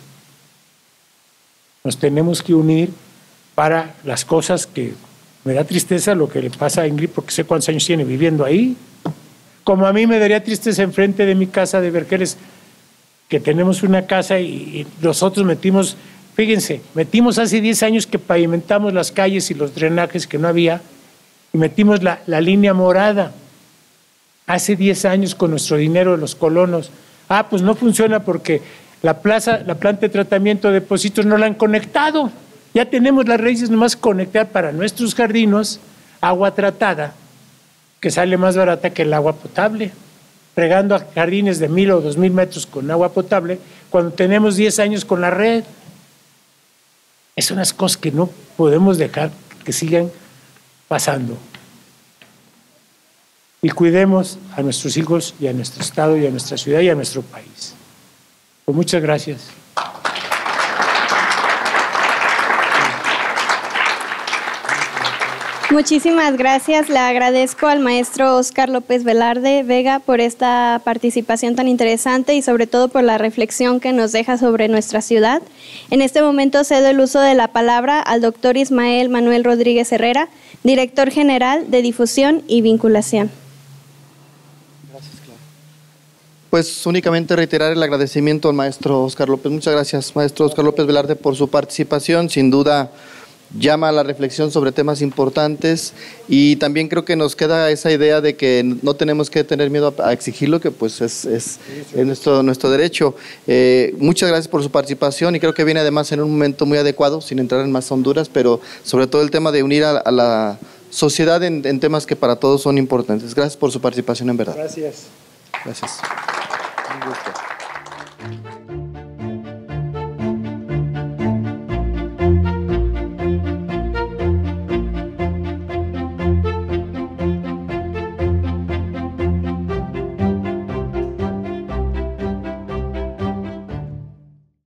nos tenemos que unir para las cosas que me da tristeza lo que le pasa a Ingrid, porque sé cuántos años tiene viviendo ahí. Como a mí me daría tristeza enfrente de mi casa de Vergeles, que tenemos una casa y, y nosotros metimos, fíjense, metimos hace diez años que pavimentamos las calles y los drenajes que no había, y metimos la, la línea morada. Hace diez años con nuestro dinero de los colonos. Ah, pues no funciona porque la plaza, la planta de tratamiento de Pocitos no la han conectado. Ya tenemos las raíces nomás conectar para nuestros jardinos agua tratada, que sale más barata que el agua potable, regando a jardines de mil o dos mil metros con agua potable, cuando tenemos diez años con la red. Es unas cosas que no podemos dejar que sigan pasando. Y cuidemos a nuestros hijos y a nuestro estado y a nuestra ciudad y a nuestro país. Pues muchas gracias. Muchísimas gracias. Le agradezco al maestro Óscar López Velarde Vega por esta participación tan interesante y sobre todo por la reflexión que nos deja sobre nuestra ciudad. En este momento cedo el uso de la palabra al doctor Ismael Manuel Rodríguez Herrera, director general de Difusión y Vinculación. Gracias, Clara. Pues únicamente reiterar el agradecimiento al maestro Óscar López. Muchas gracias, maestro Óscar López Velarde, por su participación. Sin duda llama a la reflexión sobre temas importantes y también creo que nos queda esa idea de que no tenemos que tener miedo a, a exigirlo, que pues es, es, es nuestro, nuestro derecho. Eh, muchas gracias por su participación y creo que viene además en un momento muy adecuado, sin entrar en más honduras, pero sobre todo el tema de unir a, a la sociedad en, en temas que para todos son importantes. Gracias por su participación, en verdad. Gracias. Gracias.